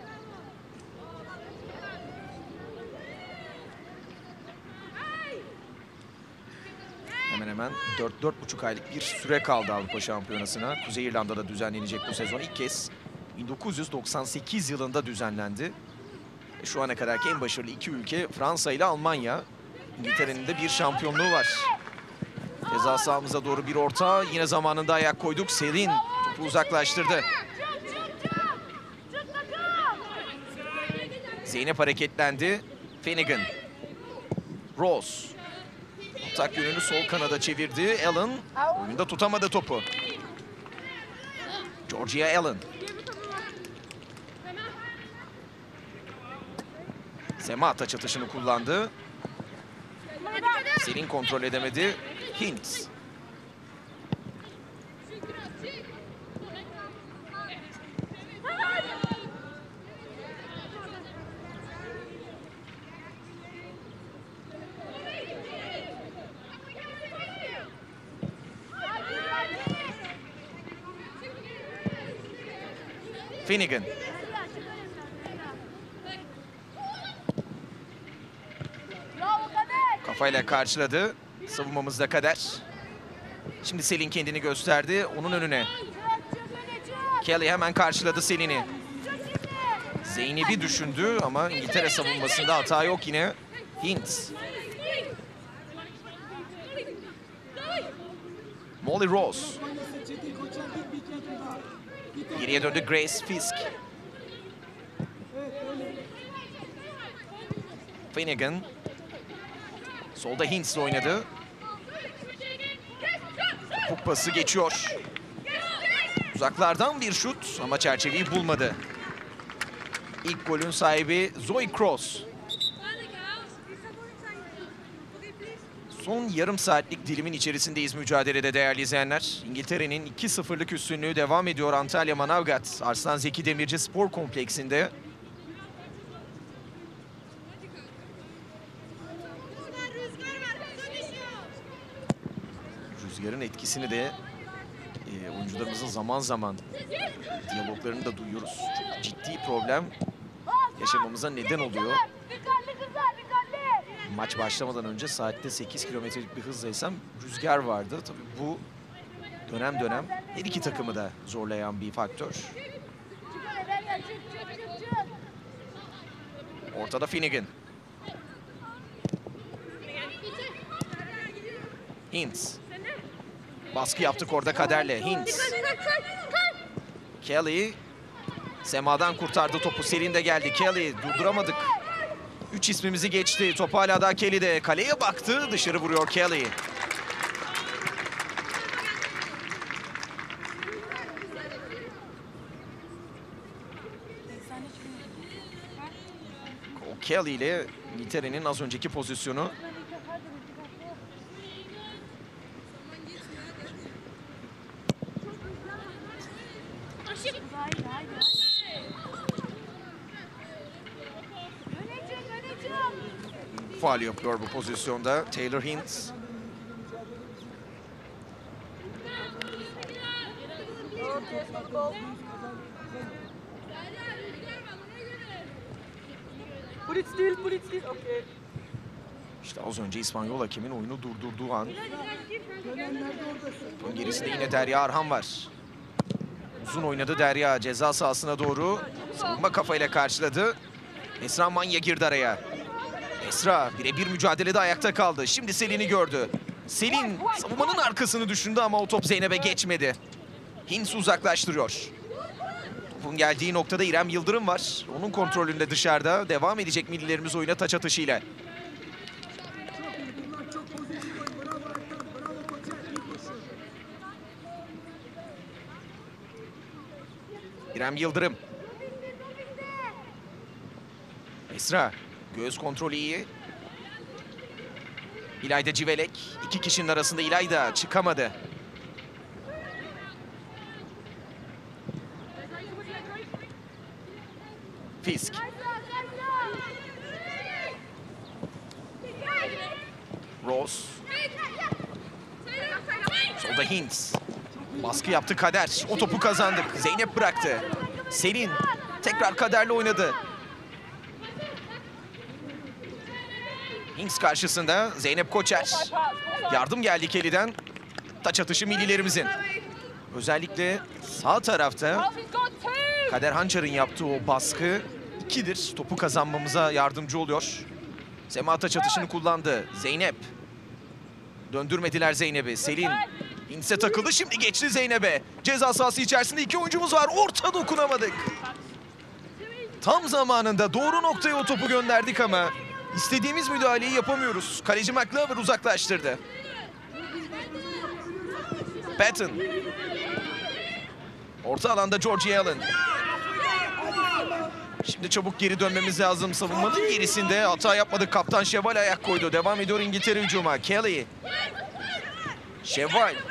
Hemen hemen 4-4,5 aylık bir süre kaldı Avrupa Şampiyonası'na. Kuzey İrlanda'da düzenlenecek bu sezon. İlk kez 1998 yılında düzenlendi. Şu ana kadarki en başarılı iki ülke Fransa ile Almanya. İngiltere'nin de bir şampiyonluğu var. Ceza sahamıza doğru bir orta. Yine zamanında ayak koyduk. Selin topu uzaklaştırdı. Zeynep hareketlendi. Finnegan. Rose. Atak yönünü sol kanada çevirdi. Allen oyunda tutamadı topu. Georgia Allen. Sema taç atışını kullandı. Selin kontrol edemedi. Hint. Finnegan. Bravo Kader. Kafayla karşıladı. Savunmamızda Kader. Şimdi Selin kendini gösterdi. Onun önüne. Kelly hemen karşıladı Selin'i. Zeynep'i düşündü ama İngiltere savunmasında hata yok yine. Hint. Molly Rose. Geriye döndü Grace Fisk. Finnegan. Solda Hintz'le oynadı. Topuk pası geçiyor. Uzaklardan bir şut ama çerçeveyi bulmadı. İlk golün sahibi Zoe Cross. Son yarım saatlik dilimin içerisindeyiz mücadelede değerli izleyenler. İngiltere'nin 2-0'lık üstünlüğü devam ediyor Antalya Manavgat Arslan Zeki Demirci Spor Kompleksinde. Rüzgarın etkisini de oyuncularımızın zaman zaman diyaloglarını da duyuyoruz. Çok ciddi problem yaşamamıza neden oluyor. Dikkatli kızlar, dikkatli. Maç başlamadan önce saatte 8 kilometrelik bir hızdaysam rüzgar vardı. Tabii bu dönem dönem her iki takımı da zorlayan bir faktör. Çık öyle Derya, çık. Ortada Finnegan. Hintz. Baskı yaptık orada Kader'le. Hintz. Kelly. Sema'dan kurtardı topu. Selin de geldi. Kelly durduramadık. 3 ismimizi geçti. Top hala daha Kelly'de. Kaleye baktı. Dışarı vuruyor Kelly. Kelly ile İngiltere'nin az önceki pozisyonu. Faul yapıyor bu pozisyonda Taylor Hintz. Put it still, okay. İşte az önce İspanyol hakemin oyunu durdurduğu an. Bunun gerisinde yine Derya Arhan var. Uzun oynadı Derya ceza sahasına doğru. Savunma kafayla karşıladı. Esra Manya girdi araya. Esra birebir mücadelede ayakta kaldı. Şimdi Selin'i gördü. Selin savunmanın arkasını düşündü ama o top Zeynep'e geçmedi. Hintz uzaklaştırıyor. Topun geldiği noktada İrem Yıldırım var. Onun kontrolünde dışarıda. Devam edecek millilerimiz oyuna taç atışıyla. İrem Yıldırım. Esra. Göğüs kontrolü iyi. İlayda Civelek. 2 kişinin arasında İlayda çıkamadı. Fisk. Rose. Solda Hintz. Baskı yaptı Kader. O topu kazandık. Zeynep bıraktı. Selin tekrar Kader'le oynadı. Hintz karşısında Zeynep Koçer. Yardım geldi Kelly'den. Taç atışı millilerimizin. Özellikle sağ tarafta Kader Hançar'ın yaptığı o baskı 2'dir. Topu kazanmamıza yardımcı oluyor. Sema taç atışını kullandı. Zeynep. Döndürmediler Zeynep'i. Selin Hintz'e takıldı. Şimdi geçti Zeynep'e. Ceza sahası içerisinde 2 oyuncumuz var. Orta dokunamadık. Tam zamanında doğru noktaya o topu gönderdik ama istediğimiz müdahaleyi yapamıyoruz. Kaleci McLaver uzaklaştırdı. Patton. Orta alanda Georgie Allen. Şimdi çabuk geri dönmemiz lazım. Savunmanın gerisinde hata yapmadık. Kaptan Şevval ayak koydu. Devam ediyor İngiltere hücuma. Kelly. Şevval.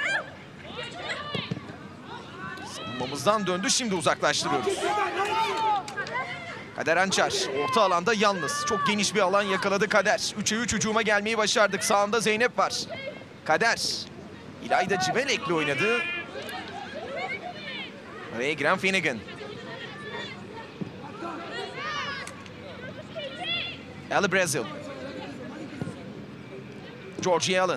Savunmamızdan döndü. Şimdi uzaklaştırıyoruz. Kader Hançar orta alanda yalnız. Çok geniş bir alan yakaladı Kader. 3'e 3 hücuma gelmeyi başardık. Sağında Zeynep var. Kader. İlayda Civelek'le oynadı. Araya giren Finnegan. Ali Brazil. Georgie Allen.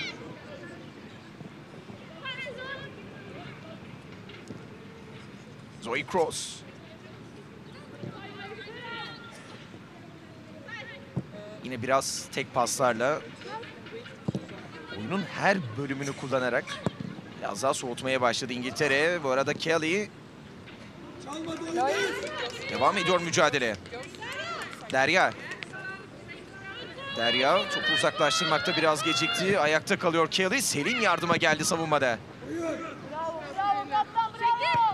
Zoe Cross. Yine biraz tek paslarla oyunun her bölümünü kullanarak biraz daha soğutmaya başladı İngiltere. Bu arada Kelly devam ediyor mücadele. Derya. Derya topu uzaklaştırmakta biraz gecikti. Ayakta kalıyor Kelly. Selin yardıma geldi savunmada. Bravo kaptan, bravo.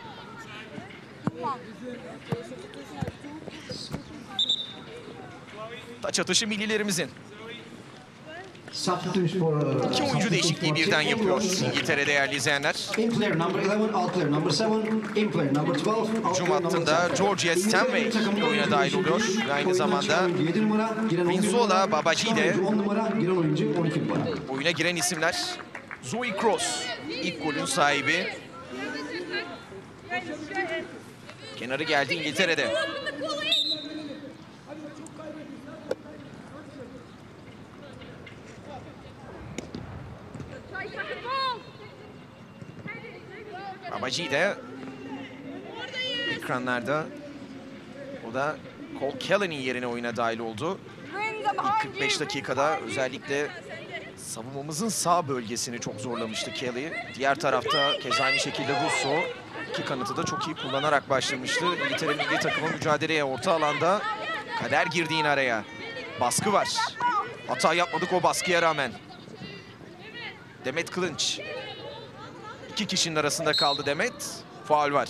Taç atışı millilerimizin. Substitutes for, İki oyuncu değişikliği birden yapıyor İngiltere değerli izleyenler. In player number 11, out player number 7, in player number 12, out Hücum player number hattında 10. Georgia Stanway oyuna dahil oluyor. Ve aynı zamanda Vinsola, Babaji de oyuncu 10 numara, giren oyuncu 12 numara. oyuna giren isimler. Zoe Cross ilk golün sahibi. Kenarı geldi İngiltere'de. Babaji de ekranlarda. O da Cole Kelly'nin yerine oyuna dahil oldu. İlk 45 dakikada özellikle savunmamızın sağ bölgesini çok zorlamıştı Kelly. Diğer tarafta keza aynı şekilde Russo iki kanıtı da çok iyi kullanarak başlamıştı. İngiltere milli takımı mücadeleye orta alanda. Kader girdi yine araya. Baskı var. Hata yapmadık o baskıya rağmen. Demet Kılınç. İki kişinin arasında kaldı Demet. Faul var.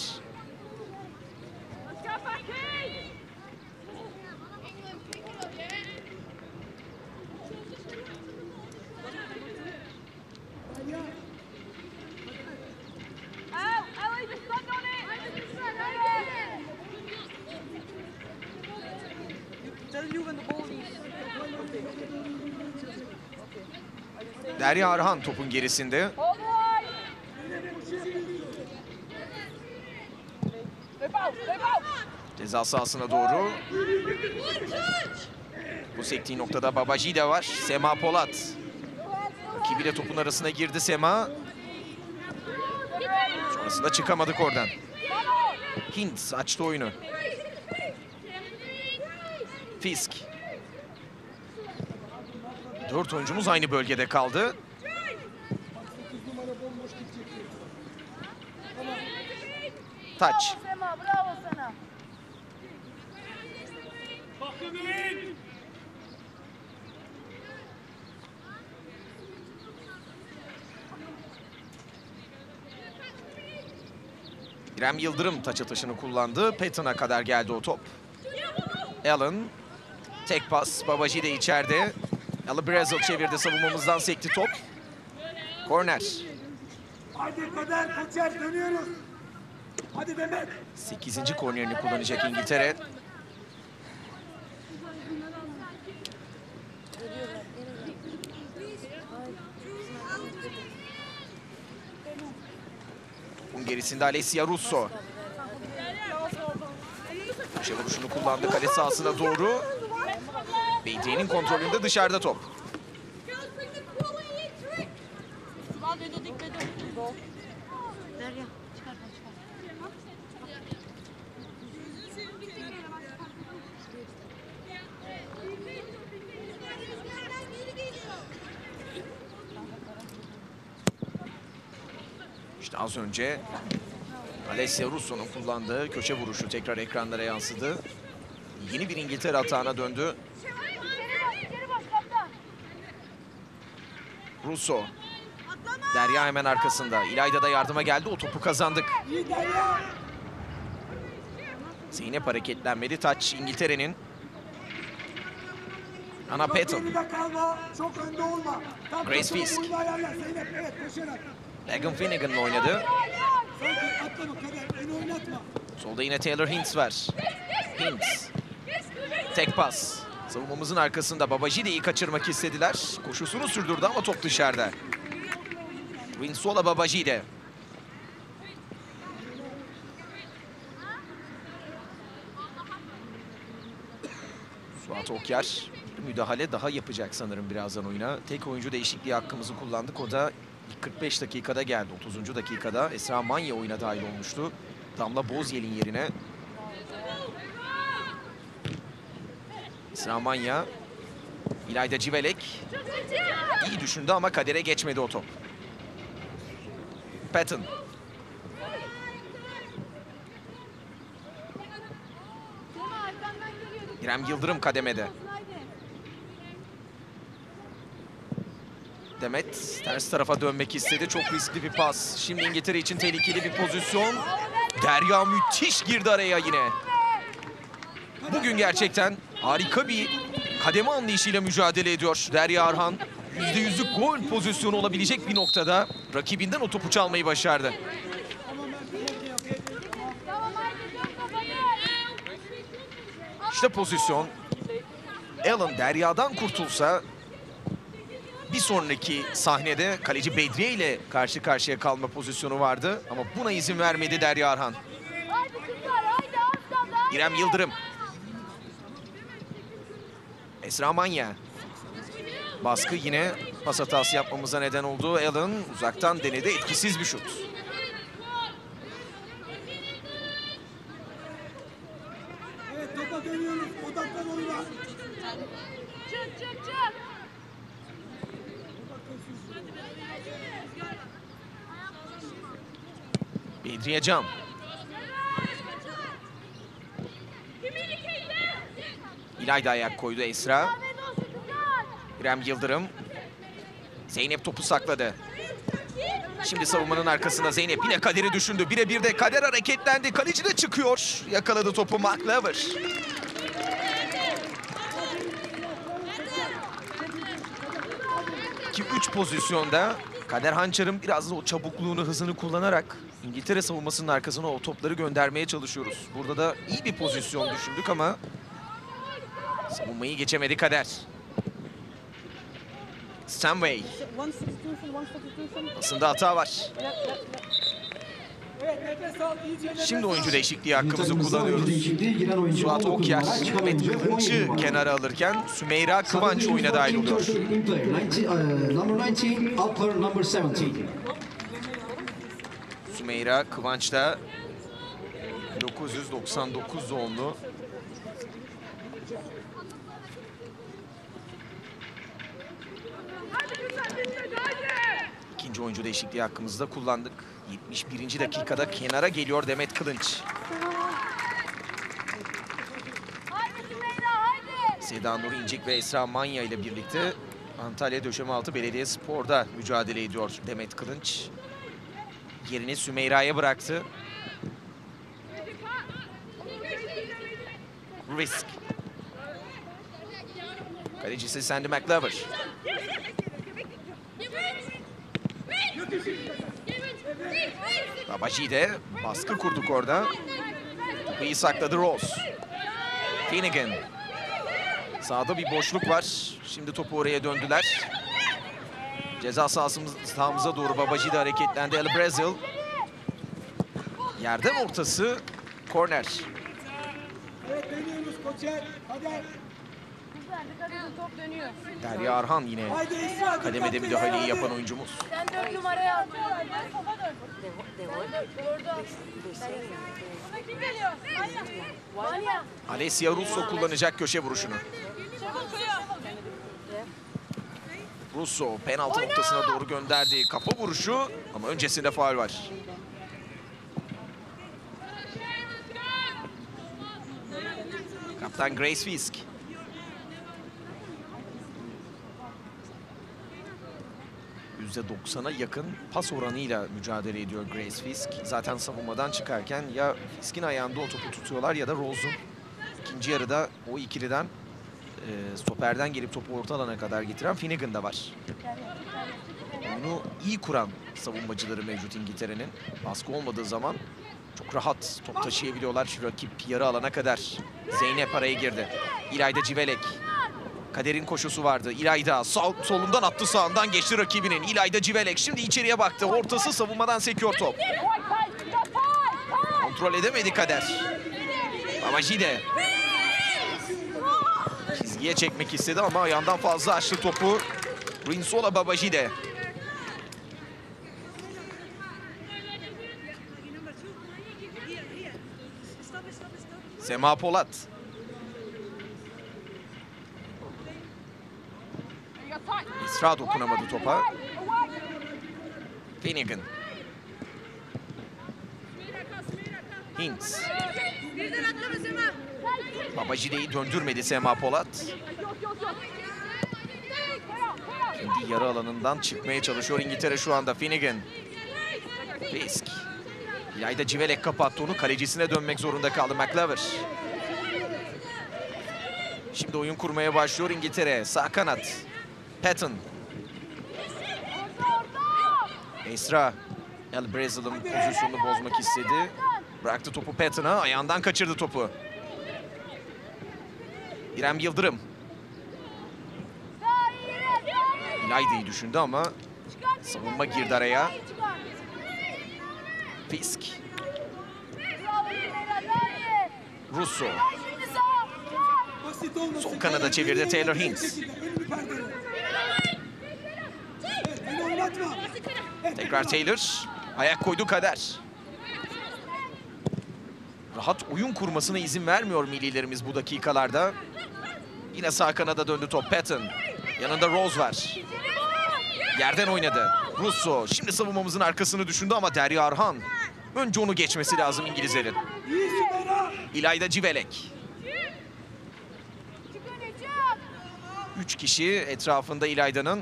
Derya Arhan topun gerisinde. Ceza sahasına doğru. Bu sektiği noktada Babaji de var. Sema Polat. Rakibiyle topun arasına girdi Sema. Sonrasında çıkamadık oradan. Hint açtı oyunu. Fisk. 4 oyuncumuz aynı bölgede kaldı. Taç. Sema, bravo sana. İrem Yıldırım taç atışını kullandı. Patton'a kadar geldi o top. Allen. Tek pas. Babaji de içeride. Ali Brazil çevirdi. Savunmamızdan sekti top. Korner. Hadi Kader Koçer dönüyoruz. Hadi Demet. 8. kornerini kullanacak İngiltere. Topun gerisinde Alessia Russo. Köşe vuruşunu kullandı kale sahasına doğru. Beydiye'nin kontrolünde dışarıda top. İşte az önce Alessia Russo'nun kullandığı köşe vuruşu tekrar ekranlara yansıdı. Yeni bir İngiltere atağına döndü. Russo. Derya hemen arkasında. İlayda da yardıma geldi. O topu kazandık. Zeynep hareketlenmedi. Taç İngiltere'nin. Ana Patton. Çok önde olma. Grace Fisk. Evet, koşarak. Megan Finnegan'la oynadı. Atlama Kader, beni oynatma. Solda yine Taylor Hintz var. Hintz. Tek pas. Savunmamızın arkasında Babaji de iyi kaçırmak istediler. Koşusunu sürdürdü ama top dışarıda. Winsola Babaji de. Suat Okyar. Müdahale daha yapacak sanırım birazdan oyuna. Tek oyuncu değişikliği hakkımızı kullandık. O da 45 dakikada geldi. 30. dakikada Esra Manya oyuna dahil olmuştu. Damla Bozyel'in yerine. Esra Manya. İlayda Civelek. İyi düşündü ama kadere geçmedi o top. Patton. İrem Yıldırım kademede. Demet ters tarafa dönmek istedi. Çok riskli bir pas. Şimdi İngiltere için tehlikeli bir pozisyon. Derya müthiş girdi araya yine. Bugün gerçekten harika bir kademe anlayışıyla mücadele ediyor Derya Arhan. %100'lük gol pozisyonu olabilecek bir noktada rakibinden o topu çalmayı başardı. İşte pozisyon. Allen Derya'dan kurtulsa Bir sonraki sahnede kaleci Bedriye ile karşı karşıya kalma pozisyonu vardı. Ama buna izin vermedi Derya Arhan. Haydi kızlar haydi az kaldı. haydi. İrem Yıldırım. Esra Manya. Baskı yine pas hatası yapmamıza neden oldu. Allen uzaktan denedi, etkisiz bir şut. Evet topa dönüyoruz. Odaklan oyuna. Çık çık çık. Bedriye Cam. İlayda ayak koydu Esra. Ahmet olsun kızlar. İrem Yıldırım. Zeynep topu sakladı. Şimdi savunmanın arkasında Zeynep yine Kader'i düşündü. Birebir de Kader hareketlendi. Kaleci de çıkıyor. Yakaladı topu McLever. Ki 3 pozisyonda Kader Hançer'in biraz da o çabukluğunu, hızını kullanarak İngiltere savunmasının arkasına o topları göndermeye çalışıyoruz. Burada da iyi bir pozisyon düşündük ama savunmayı geçemedi Kader. Stanway. Aslında hata var. Evet nefes al iyice nefes Şimdi al. oyuncu değişikliği hakkımızı Takımımızda oyuncu kullanıyoruz. değişikliği, giren oyuncu Suat 19 Okyar, numara, çıkan Mehmet oyuncu 17 Kılıç'ı numara. kenara alırken Sümeyra Kıvanç Substitution oyuna for dahil Team oluyor. Turkey in play. Number 19, Alper number 17. Sümeyra Kıvanç da 1999 doğumlu. İkinci oyuncu değişikliği hakkımızı da kullandık. 71. dakikada kenara geliyor Demet Kılınç. Haydi Sümeyra haydi. Seda Nur İncik ve Esra Manya ile birlikte Antalya Döşemealtı Belediyespor'da mücadele ediyor Demet Kılınç. Yerini Sümeyra'ya bıraktı. Risk. Kalecisi Sandy McLever. Babajide baskı kurduk orada. Topu iyi sakladı Rose. Finnegan. Sağda bir boşluk var. Şimdi topu oraya döndüler. Ceza sahamıza doğru Babajide hareketlendi. El Brazil. Yerden ortası. Korner. Evet dönüyoruz koçer. Hadi. Kızlar dikkat edin top dönüyor. Derya Arhan yine Haydi Esra. kademede dikkatli, müdahaleyi hadi. yapan oyuncumuz. Sen 4 numaraya al. Dön topa dön. Dördü al. Kim geliyor? Vanya. Alessia Russo kullanacak köşe vuruşunu. Russo penaltı noktasına doğru gönderdi. Kafa vuruşu ama öncesinde faul var. Kaptan Grace Fisk. %90'a yakın pas oranıyla mücadele ediyor Grace Fisk. Zaten savunmadan çıkarken ya Fisk'in ayağında o topu tutuyorlar ya da Rose'un. İkinci yarıda o ikiliden stoperden gelip topu orta alana kadar getiren Finnegan da var. Oyunu iyi kuran savunmacıları mevcut İngiltere'nin. Baskı olmadığı zaman çok rahat top taşıyabiliyorlar rakip yarı alana kadar. Zeynep araya girdi. İlayda Civelek. Kader'in koşusu vardı. İlayda solundan attı, sağından geçti rakibinin. İlayda Civelek şimdi içeriye baktı. Ortası savunmadan sekiyor top. Kontrol edemedi Kader. Babajide. Çizgiye çekmek istedi ama ayağından fazla açtı topu. Rinsola Babajide. Sema Polat. İsra dokunamadı topa. Finnegan. Hintz. Babajide'yi döndürmedi Sema Polat. Kendi yarı alanından çıkmaya çalışıyor İngiltere şu anda. Finnegan. Fisk. İlayda Civelek kapattı onu. Kalecisine dönmek zorunda kaldı McLever. Şimdi oyun kurmaya başlıyor İngiltere. Sağ kanat. Patton. Esra. El Brazil'ın pozisyonunu bozmak istedi. Bıraktı topu Patton'a. Ayağından kaçırdı topu. İrem Yıldırım. İlayda'yı düşündü ama savunma girdi araya. Fisk. Russo. Basit olmasın. Sol kanada çevirdi Taylor Hintz. Önünü perdele. Evet, beni oynatma. Tekrar Taylor. Ayak koydu Kader. Rahat oyun kurmasına izin vermiyor millilerimiz bu dakikalarda. Yine sağ kanada döndü top. Patton. Yanında Rose var. Yerden oynadı. Russo. Şimdi savunmamızın arkasını düşündü ama Derya Arhan. Önce onu geçmesi lazım İngilizlerin. İyi Sümeyra. İlayda Civelek. 3 kişi etrafında İlayda'nın.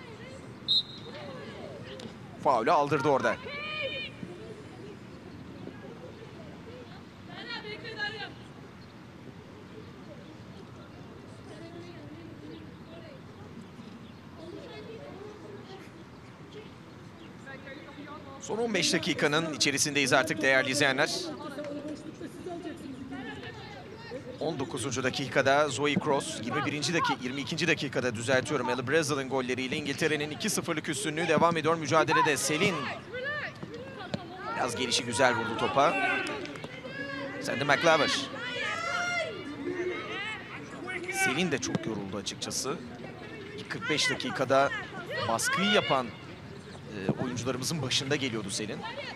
Faulü aldırdı orada. Son 15 dakikanın içerisindeyiz artık değerli izleyenler. 19. dakikada Zoe Cross, 22. dakikada düzeltiyorum. Ellie Brazil'in golleriyle İngiltere'nin 2-0'lık üstünlüğü devam ediyor. Mücadelede Selin biraz gelişi güzel vurdu topa. Sandy McLaver. Selin de çok yoruldu açıkçası. 45 dakikada baskıyı yapan oyuncularımızın başında geliyordu Selin.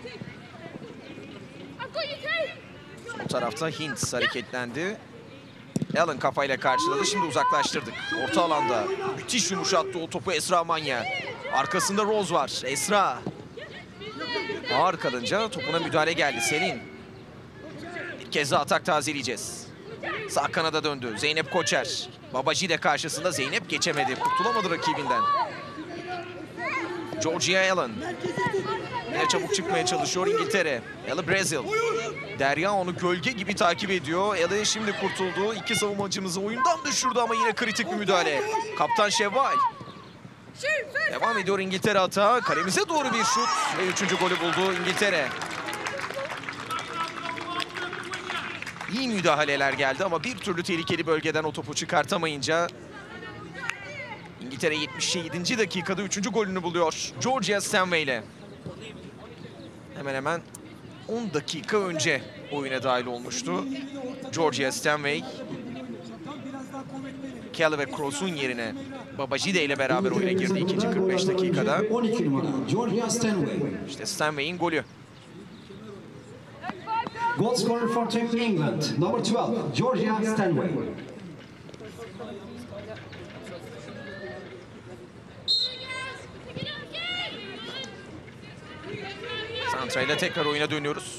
Sol tarafta Hintz hareketlendi. Allen kafayla karşıladı. Şimdi uzaklaştırdık. Orta alanda müthiş yumuşattı o topu Esra Manya. Arkasında Rose var. Esra. Ağır kalınca topuna müdahale geldi. Selin. Bir kez daha atak tazeleyeceğiz. Sağ kanada döndü. Zeynep Koçer. Babaji de karşısında. Zeynep geçemedi. Kurtulamadı rakibinden. Georgia Allen. Yine çabuk çıkmaya çalışıyor İngiltere. Ellie Brazil. Derya onu gölge gibi takip ediyor. Ellie şimdi kurtuldu. İki savunmacımızı oyundan düşürdü ama yine kritik bir müdahale. Kaptan Şevval. Devam ediyor İngiltere atağı. Kalemize doğru bir şut ve 3. golü buldu İngiltere. İyi müdahaleler geldi ama bir türlü tehlikeli bölgeden o topu çıkartamayınca İngiltere 77. dakikada 3. golünü buluyor. Georgia Stanway ile. Hemen hemen 10 dakika önce oyuna dahil olmuştu. Georgia Stanway. Kelly ve Cross'un yerine Babajide ile beraber oyuna girdi ikinci 45 dakikada. 12 numara Georgia Stanway. İşte Stanway'in golü. Goal scorer for Team England, number 12, Georgia Stanway. Santra ile tekrar oyuna dönüyoruz.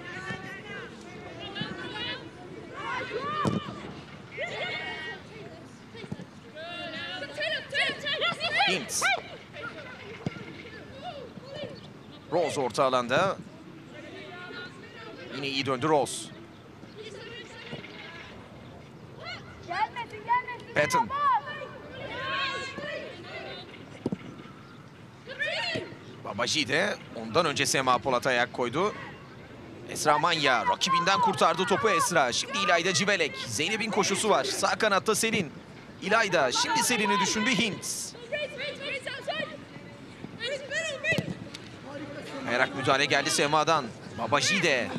Hintz. Rose orta alanda. Yine iyi döndü Rose. Patton. Babajide ondan önce Sema Polat ayak koydu. Esra Manya rakibinden kurtardı topu Esra. Şimdi İlayda Civelek. Zeynep'in koşusu var. Sağ kanatta Selin. İlayda şimdi Selin'i düşündü Hintz. Ayarak müdahale geldi Sema'dan. Babajide.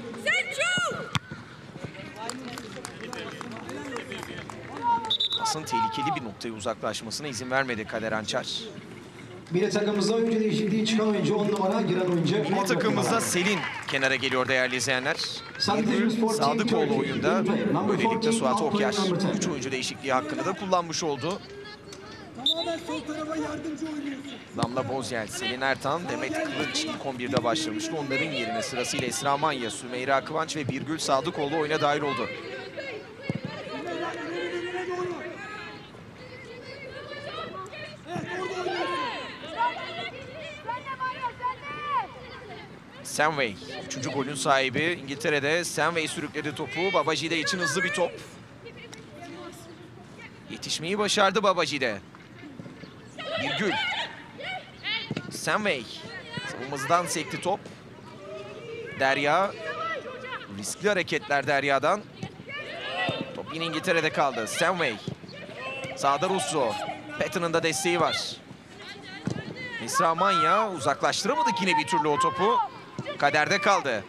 Pasın tehlikeli bir noktaya uzaklaşmasına izin vermedi Kader Ançar. Milli takımımızda oyuncu değişikliği çıkan oyuncu 10 numara, giren oyuncu 10 Milli takımımızda Selin kenara geliyor değerli izleyenler. Sadıkoğlu oyunda. Böylelikle Suat Okyar 3 oyuncu değişikliği hakkını da kullanmış oldu. Tamamen sol tarafa yardımcı oynuyorsun. Damla Bozyel, Selin Ertan, Demet Kılıç ilk 11'de başlamıştı. Onların yerine sırasıyla Esra Manya, Sümeyra Kıvanç ve Birgül Sadıkoğlu oyuna dahil oldu. Stanway, 3. golün sahibi. İngiltere'de Stanway sürükledi topu. Babajide için hızlı bir top. Yetişmeyi başardı Babajide. Birgül. Stanway. Savunmazdan sekti top. Derya. Riskli hareketler Derya'dan. Top yine İngiltere'de kaldı. Stanway. Sağda Russo. Patton'ın da desteği var. Esra Manya, uzaklaştıramadık yine bir türlü o topu. Kader'de kaldı.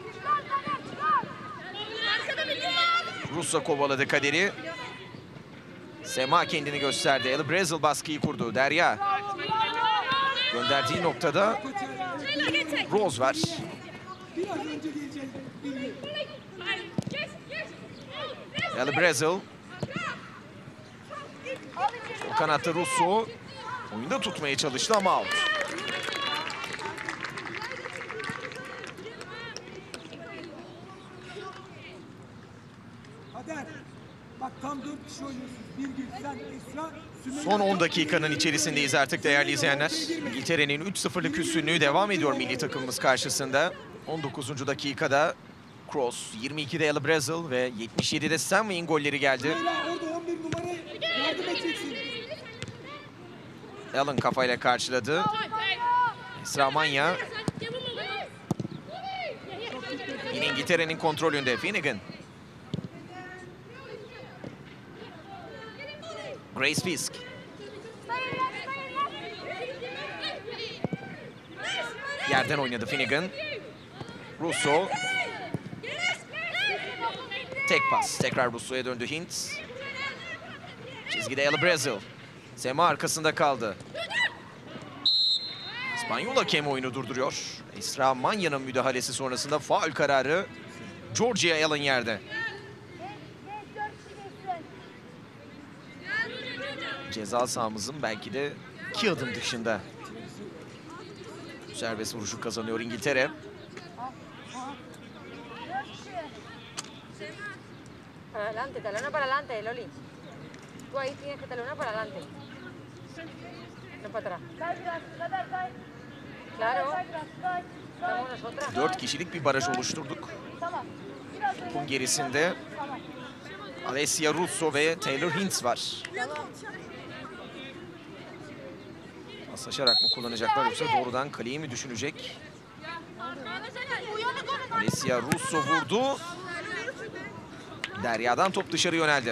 Russo kovaladı Kader'i. Sema kendini gösterdi. Eli Brazil baskıyı kurdu. Derya. Gönderdiği noktada Rose var. Biraz önce diyeceğim. Eli Brazil. O kanatta Russo. Oyunda tutmaya çalıştı ama out. Kader. Bak tam 4 kişi oynuyorsunuz. Birgül, sen, Esra, Sümeyye. Son 10 dakikanın içerisindeyiz artık değerli izleyenler. İngiltere'nin 3-0'lık üstünlüğü devam ediyor milli takımımız karşısında. 19. dakikada Kroos, 22'de Eli Brazil ve 77'de Stanway'in golleri geldi. Sümeyye orada 11 numaraya yardım edeceksin. Allen kafayla karşıladı. Esra Manya. Yine İngiltere'nin kontrolünde Finnegan. Grace Fisk. Yerden oynadı Finnegan. Russo. Tek pas. Tekrar Russo'ya döndü Hintz. Çizgide Eli Brazil. Sema arkasında kaldı. İspanyol hakem oyunu durduruyor. Esra Manya'nın müdahalesi sonrasında faul kararı. Georgia Allen yerde. Ceza sahamızın belki de 2 adım dışında. Serbest vuruşu kazanıyor İngiltere. Para adelante, talona para adelante, Loli. Tú ahí tienes que talonar para adelante. No para atrás. Claro. Estamos nosotras. 4 kişilik bir baraj oluşturduk. Topun gerisinde Alessia Russo ve Taylor Hintz var. Paslaşarak mı kullanacaklar yoksa doğrudan kaleyi mi düşünecek? Alessia Russo vurdu. Derya'dan top dışarı yöneldi.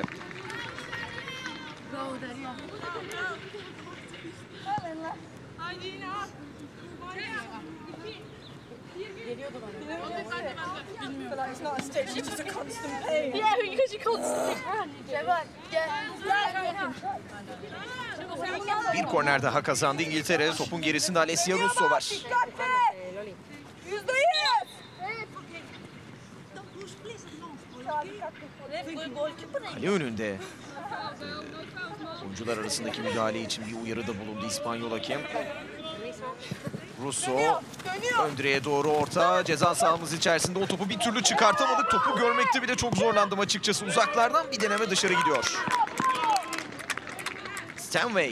Bir korner daha kazandı İngiltere. Topun gerisinde Alessia Russo var. Loli. Kale önünde oyuncular arasındaki müdahale için bir uyarıda bulundu İspanyol hakem. Russo ön direğe doğru orta, ceza sahamız içerisinde o topu bir türlü çıkartamadık. Topu görmekte bile çok zorlandım açıkçası. Uzaklardan bir deneme dışarı gidiyor. Stanway.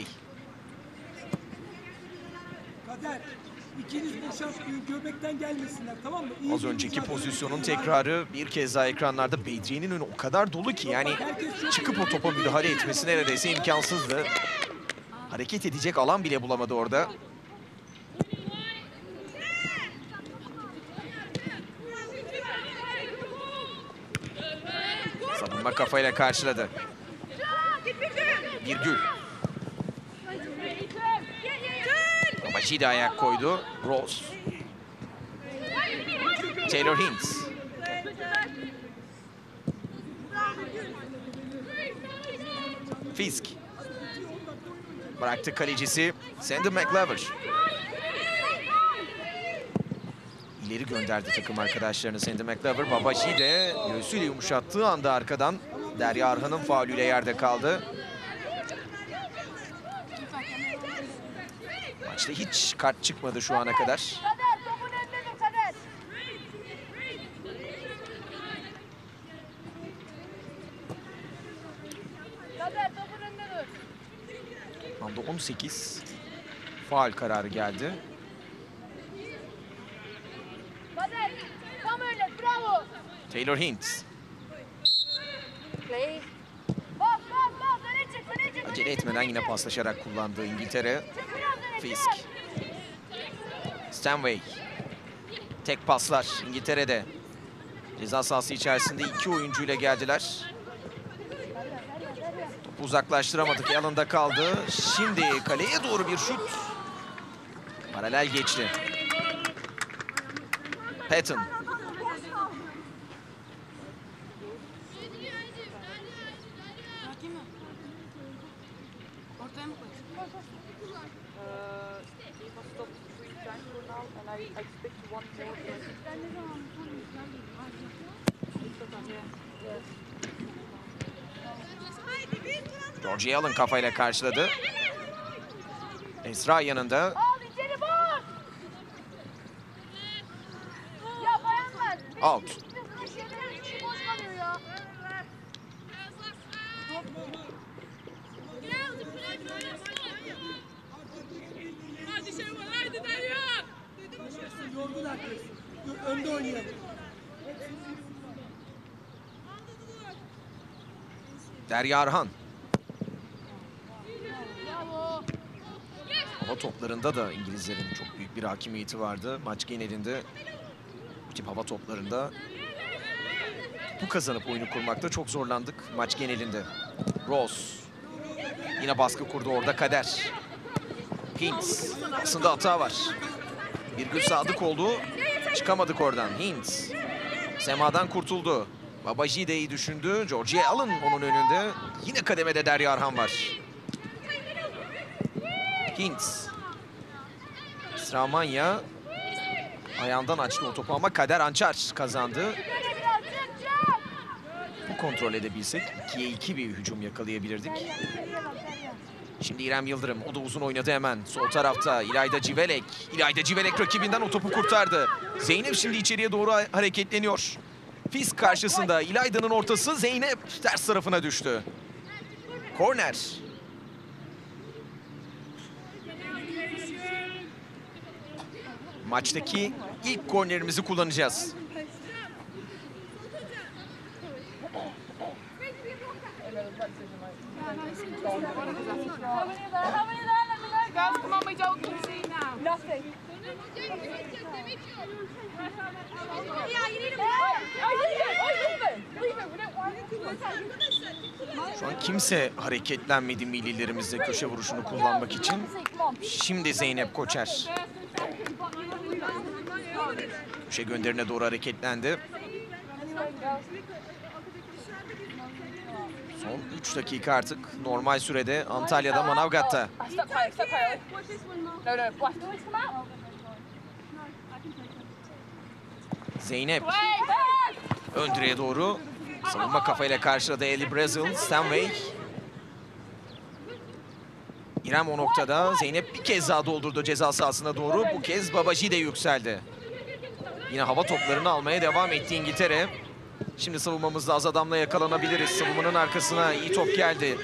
Kader. İkiniz boşaltmayın. Göbekten gelmesinler, tamam mı? İyi Az bir önceki mücadele. pozisyonun tekrarı bir kez daha ekranlarda. Bedriye'nin önü o kadar dolu ki yani çıkıp o topa müdahale etmesi neredeyse imkansızdı. Hareket edecek alan bile bulamadı orada. Savunma kafayla karşıladı. Birgül. Babacı ayak koydu. Rose. Taylor Hintz. Fisk. Bıraktı kalecisi Sandy McLever. İleri gönderdi takım arkadaşlarını Sandy McLever. Babacı de göğsüyle yumuşattığı anda arkadan Derya Arhan'ın faulüyle yerde kaldı. Maçta hiç kart çıkmadı şu ana kadar. Anda 18 faul kararı geldi. Taylor Hintz. Play. Acele etmeden yine paslaşarak kullandığı İngiltere. Fisk. Stanway. Tek paslar İngiltere'de. Ceza sahası içerisinde 2 oyuncuyla geldiler. Topu uzaklaştıramadık. Allen'da kaldı. Şimdi kaleye doğru bir şut. Paralel geçti. Patton. Ortaya mı koyacağız? Georgie Allen kafayla karşıladı. Esra yanında. Al içeri bak. Ya bayanlar. Out. Hiç boş kalıyor ya. Yordular kız. Önde oynayalım. Derya Arhan. Hava toplarında da İngilizlerin çok büyük bir hakimiyeti vardı. Maç genelinde bu tip hava toplarında bu kazanıp oyunu kurmakta çok zorlandık maç genelinde. Rose. Yine baskı kurdu orada Kader. Hintz. Aslında hata var. Birgül Sadık oldu. Çıkamadık oradan. Hintz. Sema'dan kurtuldu. Babaji de iyi düşündü. Georgie Allen onun önünde. Yine kademede Derya Arhan var. Hintz. Sramanya ayağından açtı o topu ama Kader Ançar kazandı. Bu kontrol edebilsek 2'ye 2 bir hücum yakalayabilirdik. Şimdi İrem Yıldırım. O da uzun oynadı hemen. Sol tarafta İlayda Civelek. İlayda Civelek rakibinden o topu kurtardı. Zeynep şimdi içeriye doğru hareketleniyor. Fisk karşısında İlayda'nın ortası, Zeynep ters tarafına düştü. Korner. Maçtaki ilk kornerimizi kullanacağız. Guys, come on, my dog can see now. Nothing. Şu an kimse hareketlenmedi millilerimizde köşe vuruşunu kullanmak için. Şimdi Zeynep Koçer. Köşe gönderine doğru hareketlendi. Son 3 dakika artık normal sürede Antalya'da Manavgat'ta. Stop playing, stop playing. No, no, black. Zeynep ön direğe doğru savunma kafayla karşıladı Ellie Brazil. Stanway. İrem o noktada. Zeynep bir kez daha doldurdu ceza sahasına doğru. Bu kez Babaji de yükseldi. Yine hava toplarını almaya devam etti İngiltere. Şimdi savunmamızda az adamla yakalanabiliriz. Savunmanın arkasına iyi top geldi.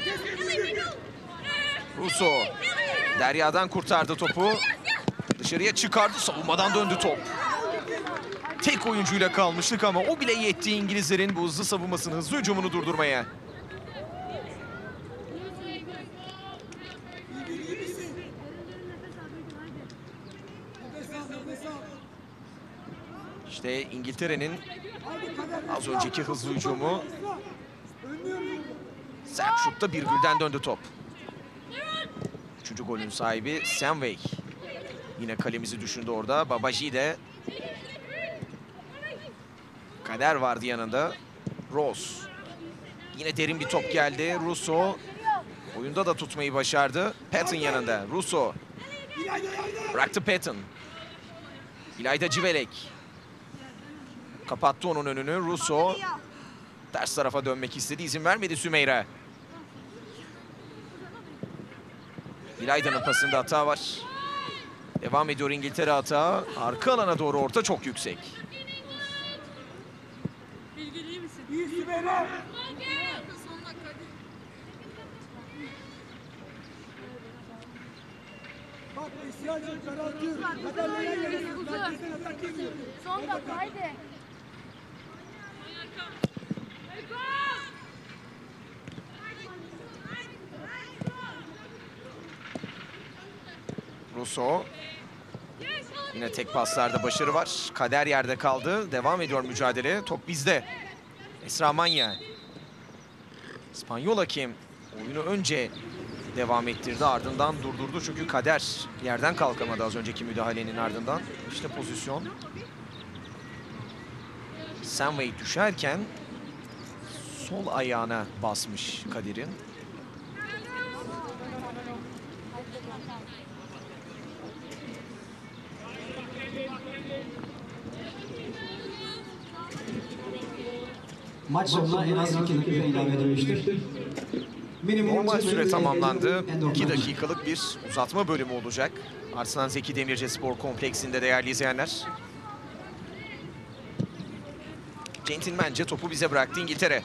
Russo Derya'dan kurtardı topu. Dışarıya çıkardı. Savunmadan döndü top. Tek oyuncuyla kalmıştık ama o bile yetti İngilizlerin bu hızlı savunmasını, hızlı hücumunu durdurmaya. İşte İngiltere'nin az önceki hızlı hücumu. Sert şutta Birgül'den döndü top. Üçüncü golün sahibi Stanway. Yine kalemizi düşündü orada. Babaji de. Kader vardı yanında. Rose. Yine derin bir top geldi. Russo. Oyunda da tutmayı başardı. Patton yanında. Russo. Bıraktı Patton. İlayda Civelek. Kapattı onun önünü. Russo. Ters tarafa dönmek istedi. İzin vermedi Sümeyra. İlayda'nın pasında hata var. Devam ediyor İngiltere hata. Arka alana doğru orta çok yüksek. İyi Sübeyra. Bak Esra'cığım karartıyorum. Kaderle yan yanasın. Merkezden atak geliyor. Son dakika haydi. Russo. Yine tek paslarda başarı var. Kader yerde kaldı. Devam ediyor mücadele. Top bizde. Esra Manya. İspanyol hakem oyunu önce devam ettirdi. Ardından durdurdu çünkü Kader yerden kalkamadı az önceki müdahalenin ardından. İşte pozisyon. Stanway düşerken sol ayağına basmış Kader'in. Maç sonuna en az 2 dakika ilave edilmiştir. Normal süre tamamlandı. 2 2 dakikalık bir uzatma bölümü olacak. Arslan Zeki Demirci Spor Kompleksinde değerli izleyenler. Centilmence topu bize bıraktı İngiltere.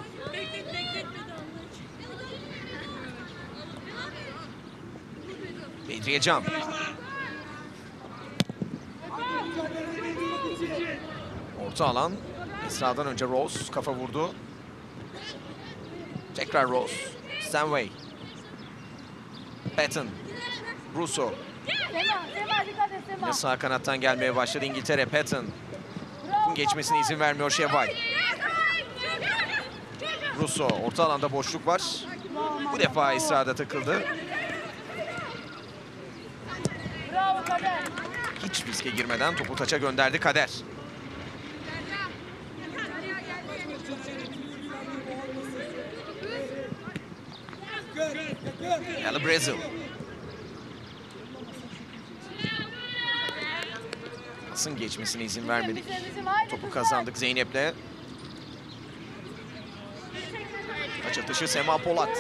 Bedriye Can. Orta alan. Esra'dan önce Rose kafa vurdu. Tekrar Rose. Stanway. Patton. Russo. Yine sağ kanattan gelmeye başladı İngiltere. Patton. Topun geçmesine izin vermiyor Şevval. Russo. Orta alanda boşluk var. Bu defa Esra'da takıldı. Hiç riske girmeden topu taça gönderdi Kader. Ella Brazil. Pasın geçmesine izin vermedik. Topu kazandık Zeynep'le. Taç atışı Sema Polat.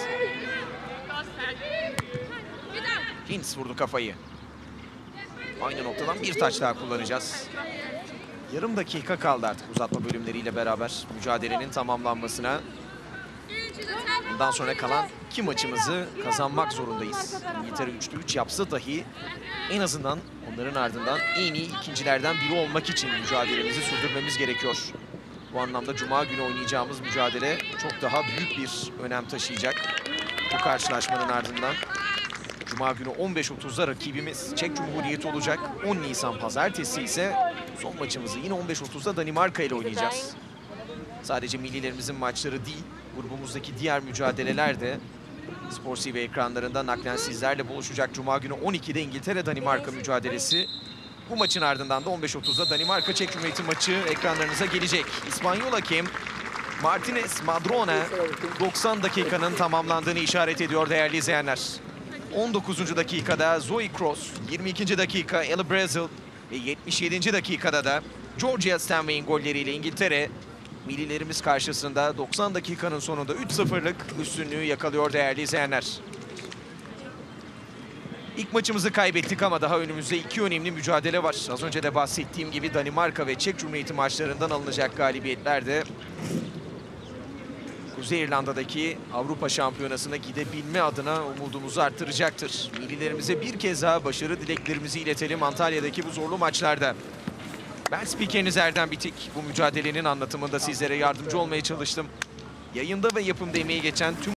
Hintz vurdu kafayı. Aynı noktadan bir taç daha kullanacağız. Yarım dakika kaldı artık uzatma bölümleriyle beraber mücadelenin tamamlanmasına. Bundan sonra kalan 2 maçımızı kazanmak zorundayız. İngiltere 3'te 3 yapsa dahi en azından onların ardından en iyi ikincilerden biri olmak için mücadelemizi sürdürmemiz gerekiyor. Bu anlamda Cuma günü oynayacağımız mücadele çok daha büyük bir önem taşıyacak. Bu karşılaşmanın ardından Cuma günü 15.30'da rakibimiz Çek Cumhuriyeti olacak. 10 Nisan Pazartesi ise son maçımızı yine 15.30'da Danimarka ile oynayacağız. Sadece millilerimizin maçları değil, grubumuzdaki diğer mücadeleler de Spor TV ekranlarında naklen sizlerle buluşacak. Cuma günü 12'de İngiltere-Danimarka mücadelesi. Bu maçın ardından da 15.30'da Danimarka-Çek Cumhuriyeti maçı ekranlarınıza gelecek. İspanyol hakem Martinez Madrona 90 dakikanın tamamlandığını işaret ediyor değerli izleyenler. 19. dakikada Zoe Cross, 22. dakika Ella Brazil ve 77. dakikada da Georgia Stanway'in golleriyle İngiltere millilerimiz karşısında 90 dakikanın sonunda 3-0'lık üstünlüğü yakalıyor değerli izleyenler. İlk maçımızı kaybettik ama daha önümüzde 2 önemli mücadele var. Az önce de bahsettiğim gibi Danimarka ve Çek Cumhuriyeti maçlarından alınacak galibiyetler de Kuzey İrlanda'daki Avrupa Şampiyonası'na gidebilme adına umudumuzu arttıracaktır. Millilerimize bir kez daha başarı dileklerimizi iletelim Antalya'daki bu zorlu maçlarda. Ben spikeriniz Erdem Bitik. Bu mücadelenin anlatımında sizlere yardımcı olmaya çalıştım. Yayında ve yapımda emeği geçen tüm